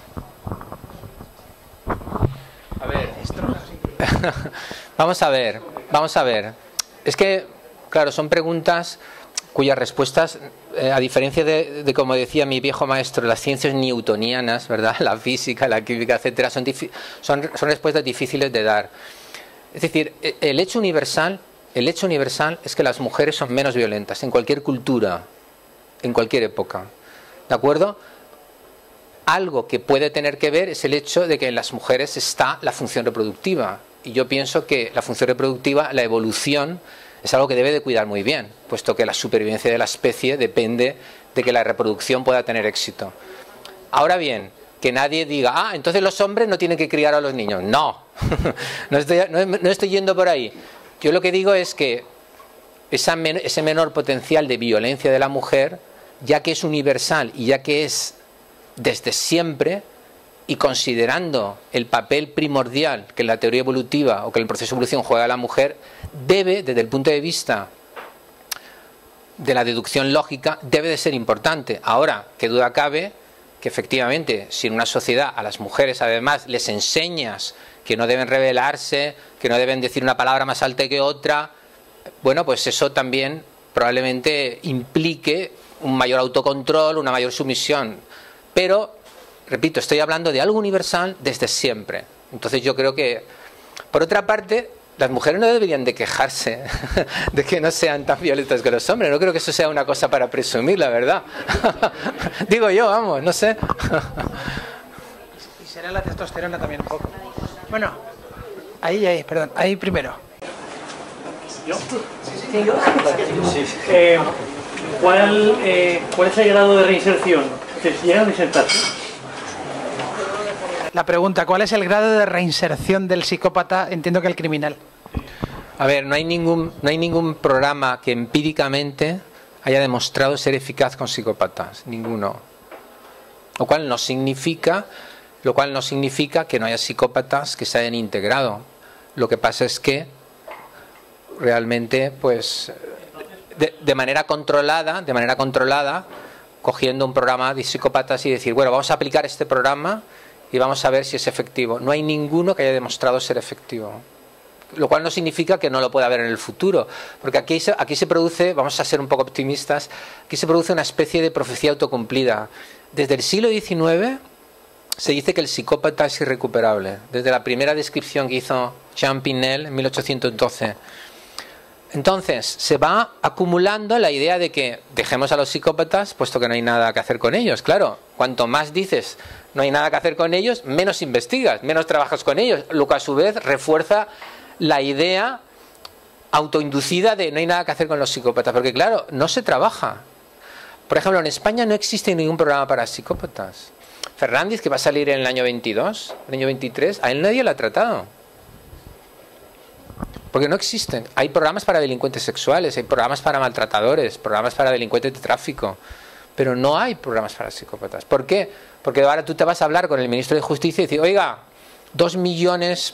A ver, vamos a ver, vamos a ver. Es que, claro, son preguntas cuyas respuestas, eh, a diferencia de, de, como decía mi viejo maestro, las ciencias newtonianas, ¿verdad? La física, la química, etcétera, son, son, son respuestas difíciles de dar. Es decir, el hecho universal, el hecho universal es que las mujeres son menos violentas en cualquier cultura, en cualquier época. ¿De acuerdo? Algo que puede tener que ver es el hecho de que en las mujeres está la función reproductiva. Y yo pienso que la función reproductiva, la evolución, es algo que debe de cuidar muy bien, puesto que la supervivencia de la especie depende de que la reproducción pueda tener éxito. Ahora bien, que nadie diga, ah, entonces los hombres no tienen que criar a los niños. No, no, estoy, no, no estoy yendo por ahí. Yo lo que digo es que esa men ese menor potencial de violencia de la mujer, ya que es universal y ya que es desde siempre, y considerando el papel primordial que en la teoría evolutiva o que en el proceso de evolución juega la mujer, debe, desde el punto de vista de la deducción lógica, debe de ser importante. Ahora, qué duda cabe que efectivamente, si en una sociedad a las mujeres además les enseñas que no deben rebelarse, que no deben decir una palabra más alta que otra, bueno, pues eso también probablemente implique un mayor autocontrol, una mayor sumisión. Pero, repito, estoy hablando de algo universal desde siempre. Entonces yo creo que, por otra parte, las mujeres no deberían de quejarse de que no sean tan violentas que los hombres. No creo que eso sea una cosa para presumir, la verdad. Digo yo, vamos, no sé. Y será la testosterona también un poco. Bueno, ahí, ahí, perdón, ahí primero. ¿Yo? Sí, yo. Eh, ¿cuál, eh, ¿Cuál es el grado de reinserción? ¿Se llega a reinsertarse? La pregunta, ¿cuál es el grado de reinserción del psicópata? Entiendo que el criminal. A ver, no hay ningún, no hay ningún programa que empíricamente haya demostrado ser eficaz con psicópatas, ninguno. Lo cual no significa, lo cual no significa que no haya psicópatas que se hayan integrado. Lo que pasa es que realmente, pues, de, de manera controlada, de manera controlada, cogiendo un programa de psicópatas y decir, bueno, vamos a aplicar este programa y vamos a ver si es efectivo. No hay ninguno que haya demostrado ser efectivo. Lo cual no significa que no lo pueda haber en el futuro. Porque aquí se, aquí se produce, vamos a ser un poco optimistas, aquí se produce una especie de profecía autocumplida. Desde el siglo diecinueve se dice que el psicópata es irrecuperable. Desde la primera descripción que hizo Jean Pinel en mil ochocientos doce. Entonces, se va acumulando la idea de que dejemos a los psicópatas, puesto que no hay nada que hacer con ellos. Claro, cuanto más dices no hay nada que hacer con ellos, menos investigas, menos trabajas con ellos, lo que a su vez refuerza la idea autoinducida de no hay nada que hacer con los psicópatas, porque claro, no se trabaja. Por ejemplo, en España no existe ningún programa para psicópatas. Fernández, que va a salir en el año veintidós, el año veintitrés, a él nadie lo ha tratado. Porque no existen. Hay programas para delincuentes sexuales, hay programas para maltratadores, programas para delincuentes de tráfico, pero no hay programas para psicópatas. ¿Por qué? Porque ahora tú te vas a hablar con el ministro de Justicia y decir, oiga, dos millones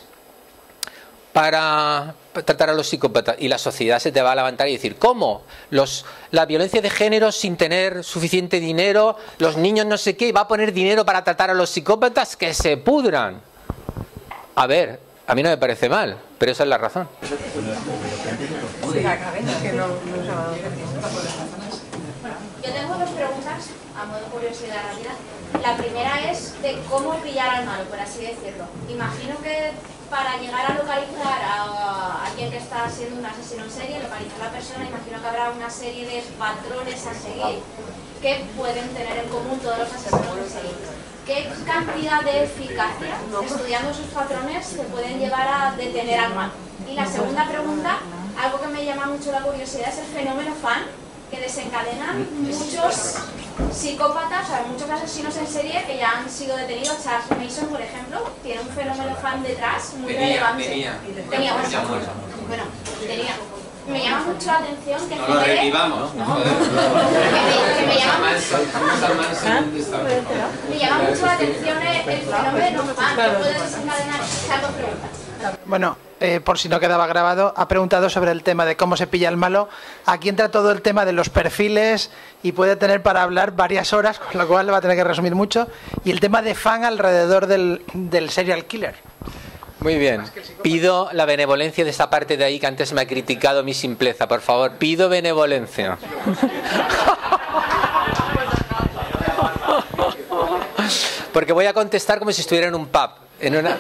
para tratar a los psicópatas, y la sociedad se te va a levantar y decir, ¿cómo? Los, la violencia de género sin tener suficiente dinero, los niños no sé qué, y va a poner dinero para tratar a los psicópatas, que se pudran. A ver, a mí no me parece mal, pero esa es la razón. Yo tengo dos preguntas, a modo de curiosidad rápida. La primera es de cómo pillar al malo, por así decirlo. Imagino que para llegar a localizar a alguien que está siendo un asesino en serie, localizar a la persona, imagino que habrá una serie de patrones a seguir que pueden tener en común todos los asesinos en serie. ¿Qué cantidad de eficacia, estudiando esos patrones, se pueden llevar a detener al malo? Y la segunda pregunta, algo que me llama mucho la curiosidad, es el fenómeno fan, que desencadenan muchos psicópatas, o sea, muchos asesinos en serie que ya han sido detenidos. Charles Manson, por ejemplo, tiene un fenómeno fan detrás muy tenía, relevante. Tenía, tenía, bueno, bueno, tenía. Me llama mucho la atención que no genere... lo revivamos, ¿no? No, que me, que me llama me llama mucho la atención el, el fenómeno fan, que puede desencadenar. Esas dos preguntas. Bueno, eh, por si no quedaba grabado, ha preguntado sobre el tema de cómo se pilla el malo. Aquí entra todo el tema de los perfiles y puede tener para hablar varias horas, con lo cual va a tener que resumir mucho. Y el tema de fan alrededor del, del serial killer. Muy bien. Pido la benevolencia de esta parte de ahí que antes me ha criticado mi simpleza. Por favor, pido benevolencia. Porque voy a contestar como si estuviera en un pub. En una...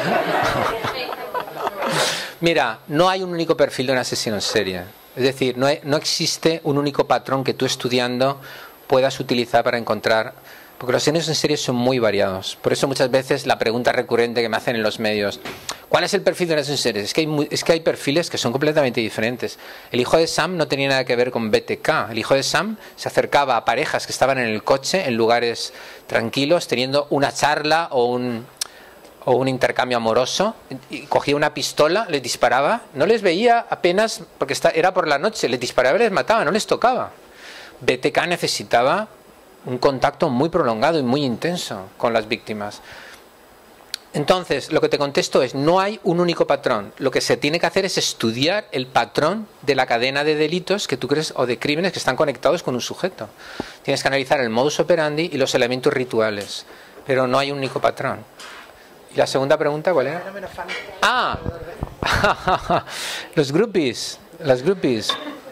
Mira, no hay un único perfil de un asesino en serie. Es decir, no, hay, no existe un único patrón que tú estudiando puedas utilizar para encontrar... Porque los asesinos en serie son muy variados. Por eso muchas veces la pregunta recurrente que me hacen en los medios, ¿cuál es el perfil de un asesino en serie? Es que hay, muy, es que hay perfiles que son completamente diferentes. El hijo de Sam no tenía nada que ver con B T K. El hijo de Sam se acercaba a parejas que estaban en el coche, en lugares tranquilos, teniendo una charla o un, o un intercambio amoroso, y cogía una pistola, les disparaba, no les veía apenas, porque está, era por la noche, les disparaba y les mataba, no les tocaba. B T K necesitaba un contacto muy prolongado y muy intenso con las víctimas. Entonces, lo que te contesto es, no hay un único patrón. Lo que se tiene que hacer es estudiar el patrón de la cadena de delitos que tú crees, o de crímenes que están conectados con un sujeto. Tienes que analizar el modus operandi y los elementos rituales, pero no hay un único patrón. ¿Y la segunda pregunta cuál era? Ah, los groupies, las groupies.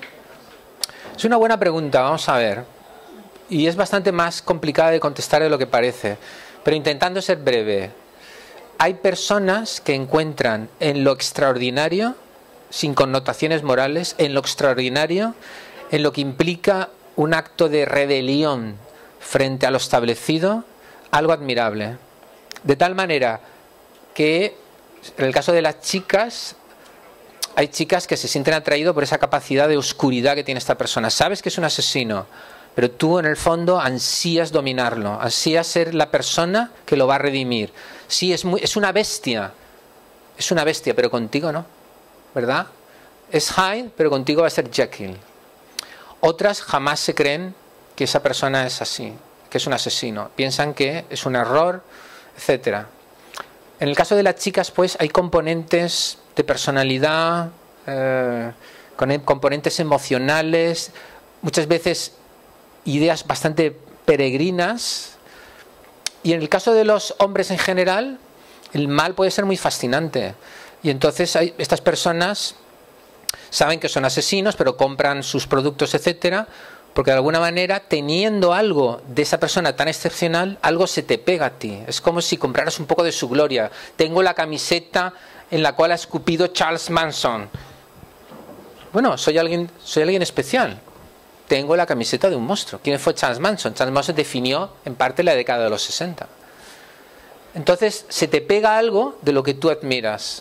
Es una buena pregunta, vamos a ver. Y es bastante más complicada de contestar de lo que parece. Pero intentando ser breve, hay personas que encuentran en lo extraordinario, sin connotaciones morales, en lo extraordinario, en lo que implica un acto de rebelión frente a lo establecido, algo admirable. De tal manera que, en el caso de las chicas, hay chicas que se sienten atraídas por esa capacidad de oscuridad que tiene esta persona. Sabes que es un asesino, pero tú en el fondo ansías dominarlo, ansías ser la persona que lo va a redimir. Sí, es, muy, es una bestia, es una bestia, pero contigo no, ¿verdad? Es Hyde, pero contigo va a ser Jekyll. Otras jamás se creen que esa persona es así, que es un asesino. Piensan que es un error, etcétera. En el caso de las chicas, pues, hay componentes de personalidad, eh, con componentes emocionales, muchas veces ideas bastante peregrinas, y en el caso de los hombres en general, el mal puede ser muy fascinante, y entonces hay, estas personas saben que son asesinos, pero compran sus productos, etcétera, porque de alguna manera, teniendo algo de esa persona tan excepcional, algo se te pega a ti. Es como si compraras un poco de su gloria. Tengo la camiseta en la cual ha escupido Charles Manson. Bueno, soy alguien, soy alguien especial. Tengo la camiseta de un monstruo. ¿Quién fue Charles Manson? Charles Manson definió en parte la década de los sesenta. Entonces, se te pega algo de lo que tú admiras.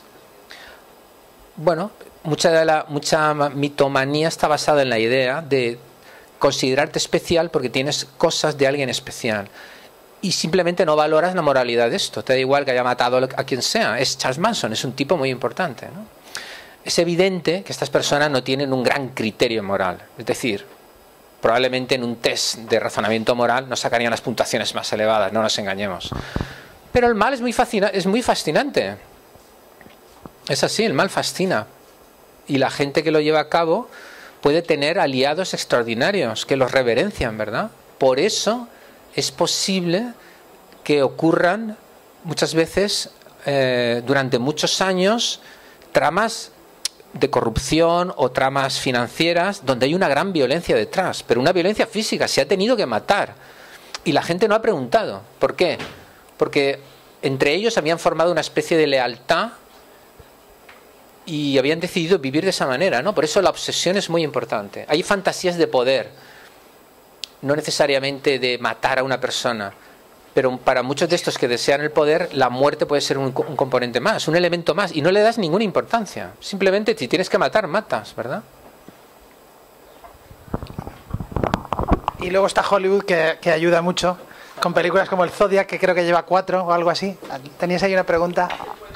Bueno, mucha, de la, mucha mitomanía está basada en la idea de considerarte especial porque tienes cosas de alguien especial. Y simplemente no valoras la moralidad de esto. Te da igual que haya matado a quien sea. Es Charles Manson, es un tipo muy importante, ¿no? Es evidente que estas personas no tienen un gran criterio moral. Es decir, probablemente en un test de razonamiento moral no sacarían las puntuaciones más elevadas, no nos engañemos. Pero el mal es muy, fascina- es muy fascinante. Es así, el mal fascina. Y la gente que lo lleva a cabo puede tener aliados extraordinarios que los reverencian, ¿verdad? Por eso es posible que ocurran muchas veces, eh, durante muchos años, tramas de corrupción o tramas financieras donde hay una gran violencia detrás, pero una violencia física, se ha tenido que matar y la gente no ha preguntado. ¿Por qué? Porque entre ellos habían formado una especie de lealtad y habían decidido vivir de esa manera, ¿no? Por eso la obsesión es muy importante. Hay fantasías de poder, no necesariamente de matar a una persona, pero para muchos de estos que desean el poder, la muerte puede ser un, un componente más, un elemento más, y no le das ninguna importancia. Simplemente si tienes que matar, matas, ¿verdad? Y luego está Hollywood, que, que ayuda mucho, con películas como el Zodiac, que creo que lleva cuatro o algo así. ¿Tenías ahí una pregunta?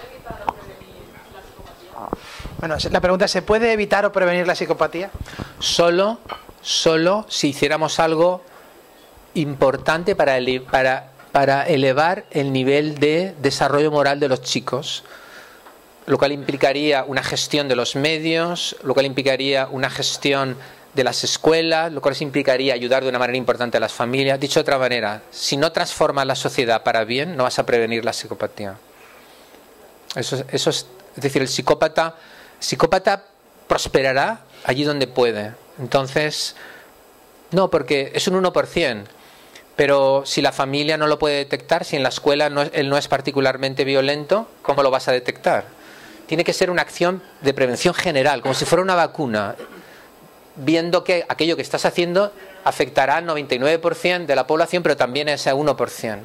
Bueno, la pregunta es, ¿se puede evitar o prevenir la psicopatía? Solo, solo si hiciéramos algo importante para, ele para, para elevar el nivel de desarrollo moral de los chicos, lo cual implicaría una gestión de los medios, lo cual implicaría una gestión de las escuelas, lo cual implicaría ayudar de una manera importante a las familias. Dicho de otra manera, si no transformas la sociedad para bien, no vas a prevenir la psicopatía. Eso, eso es, es decir, el psicópata, psicópata prosperará allí donde puede. Entonces, no, porque es un uno por cien. Pero si la familia no lo puede detectar, si en la escuela no, él no es particularmente violento, ¿cómo lo vas a detectar? Tiene que ser una acción de prevención general, como si fuera una vacuna. viendo que aquello que estás haciendo afectará al noventa y nueve por ciento de la población, pero también a ese uno por ciento.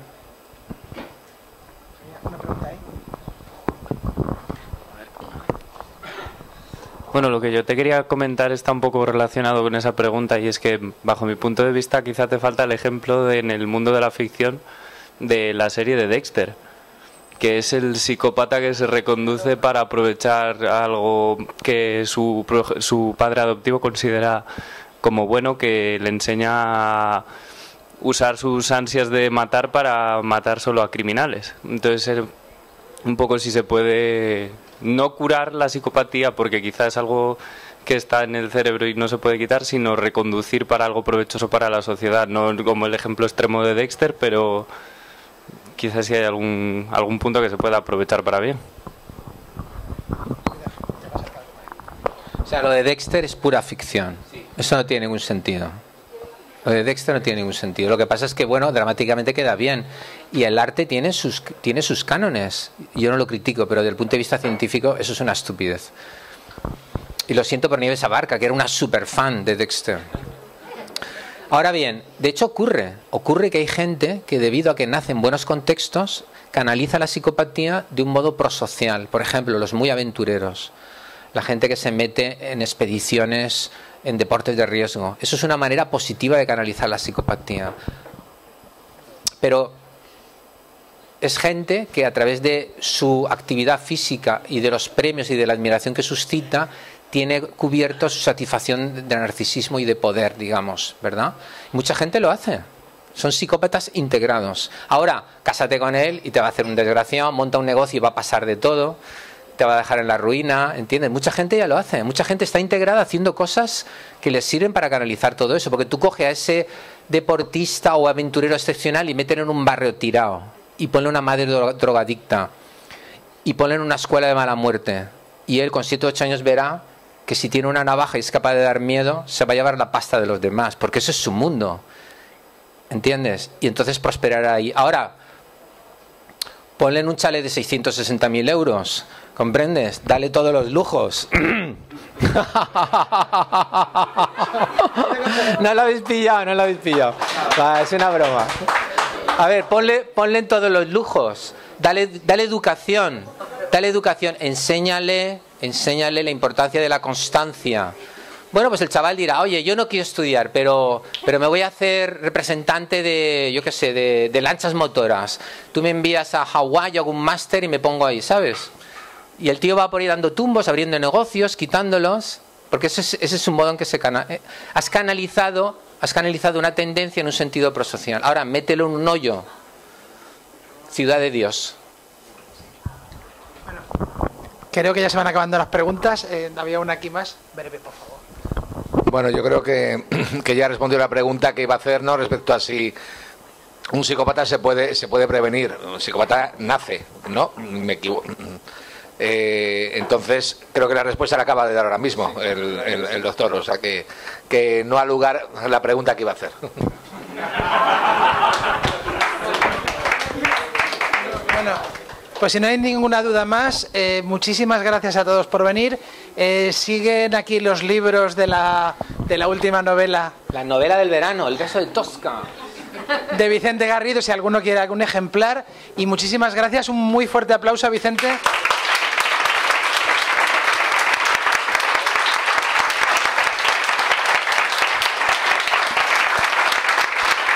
Bueno, lo que yo te quería comentar está un poco relacionado con esa pregunta, y es que, bajo mi punto de vista, quizá te falta el ejemplo de, en el mundo de la ficción, de la serie de Dexter, que es el psicópata que se reconduce para aprovechar algo que su, su padre adoptivo considera como bueno, que le enseña a usar sus ansias de matar para matar solo a criminales. Entonces, un poco si se puede no curar la psicopatía, porque quizás es algo que está en el cerebro y no se puede quitar, sino reconducir para algo provechoso para la sociedad, no como el ejemplo extremo de Dexter, pero quizás sí hay algún, algún punto que se pueda aprovechar para bien. O sea, lo de Dexter es pura ficción. Eso no tiene ningún sentido. Lo de Dexter no tiene ningún sentido. Lo que pasa es que, bueno, dramáticamente queda bien. Y el arte tiene sus, tiene sus cánones. Yo no lo critico, pero desde el punto de vista científico eso es una estupidez. Y lo siento por Nieves Abarca, que era una super fan de Dexter. Ahora bien, de hecho ocurre. Ocurre que hay gente que, debido a que nace en buenos contextos, canaliza la psicopatía de un modo prosocial. Por ejemplo, los muy aventureros. La gente que se mete en expediciones, en deportes de riesgo. Eso es una manera positiva de canalizar la psicopatía. Pero es gente que a través de su actividad física y de los premios y de la admiración que suscita, tiene cubierto su satisfacción de narcisismo y de poder, digamos, ¿verdad? Mucha gente lo hace. Son psicópatas integrados. Ahora, cásate con él y te va a hacer un desgraciado, monta un negocio y va a pasar de todo, te va a dejar en la ruina, ¿entiendes? Mucha gente ya lo hace, mucha gente está integrada haciendo cosas que les sirven para canalizar todo eso, porque tú coges a ese deportista o aventurero excepcional y mételo en un barrio tirado, y ponle una madre drogadicta, y ponle en una escuela de mala muerte, y él con siete o ocho años verá que si tiene una navaja y es capaz de dar miedo, se va a llevar la pasta de los demás, porque eso es su mundo, ¿entiendes? Y entonces prosperará ahí. Ahora, ponle en un chalet de seiscientos sesenta mil euros, ¿comprendes? Dale todos los lujos. No lo habéis pillado, no lo habéis pillado. Va, es una broma. A ver, ponle, ponle en todos los lujos. Dale, dale educación. Dale educación. Enséñale, enséñale la importancia de la constancia. Bueno, pues el chaval dirá, oye, yo no quiero estudiar, pero, pero me voy a hacer representante de, yo qué sé, de, de lanchas motoras. Tú me envías a Hawái, yo hago un máster y me pongo ahí, ¿sabes? Y el tío va por ahí dando tumbos, abriendo negocios, quitándolos, porque ese es, ese es un modo en que se cana eh, has canalizado, has canalizado una tendencia en un sentido prosocial. Ahora, mételo en un hoyo. Ciudad de Dios. Bueno, creo que ya se van acabando las preguntas. Eh, había una aquí más. Breve, por favor. Bueno, yo creo que, que ya respondió la pregunta que iba a hacer, ¿no? Respecto a si un psicópata se puede se puede prevenir. Un psicópata nace, ¿no? Me equivoco. Eh, entonces, creo que la respuesta la acaba de dar ahora mismo el, el, el doctor. O sea, que, que no ha lugar la pregunta que iba a hacer. Bueno, pues si no hay ninguna duda más, eh, muchísimas gracias a todos por venir. Eh, siguen aquí los libros de la, de la última novela. La novela del verano, El beso de Tosca. De Vicente Garrido, si alguno quiere algún ejemplar. Y muchísimas gracias, un muy fuerte aplauso a Vicente.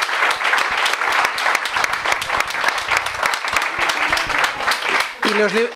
Y los, li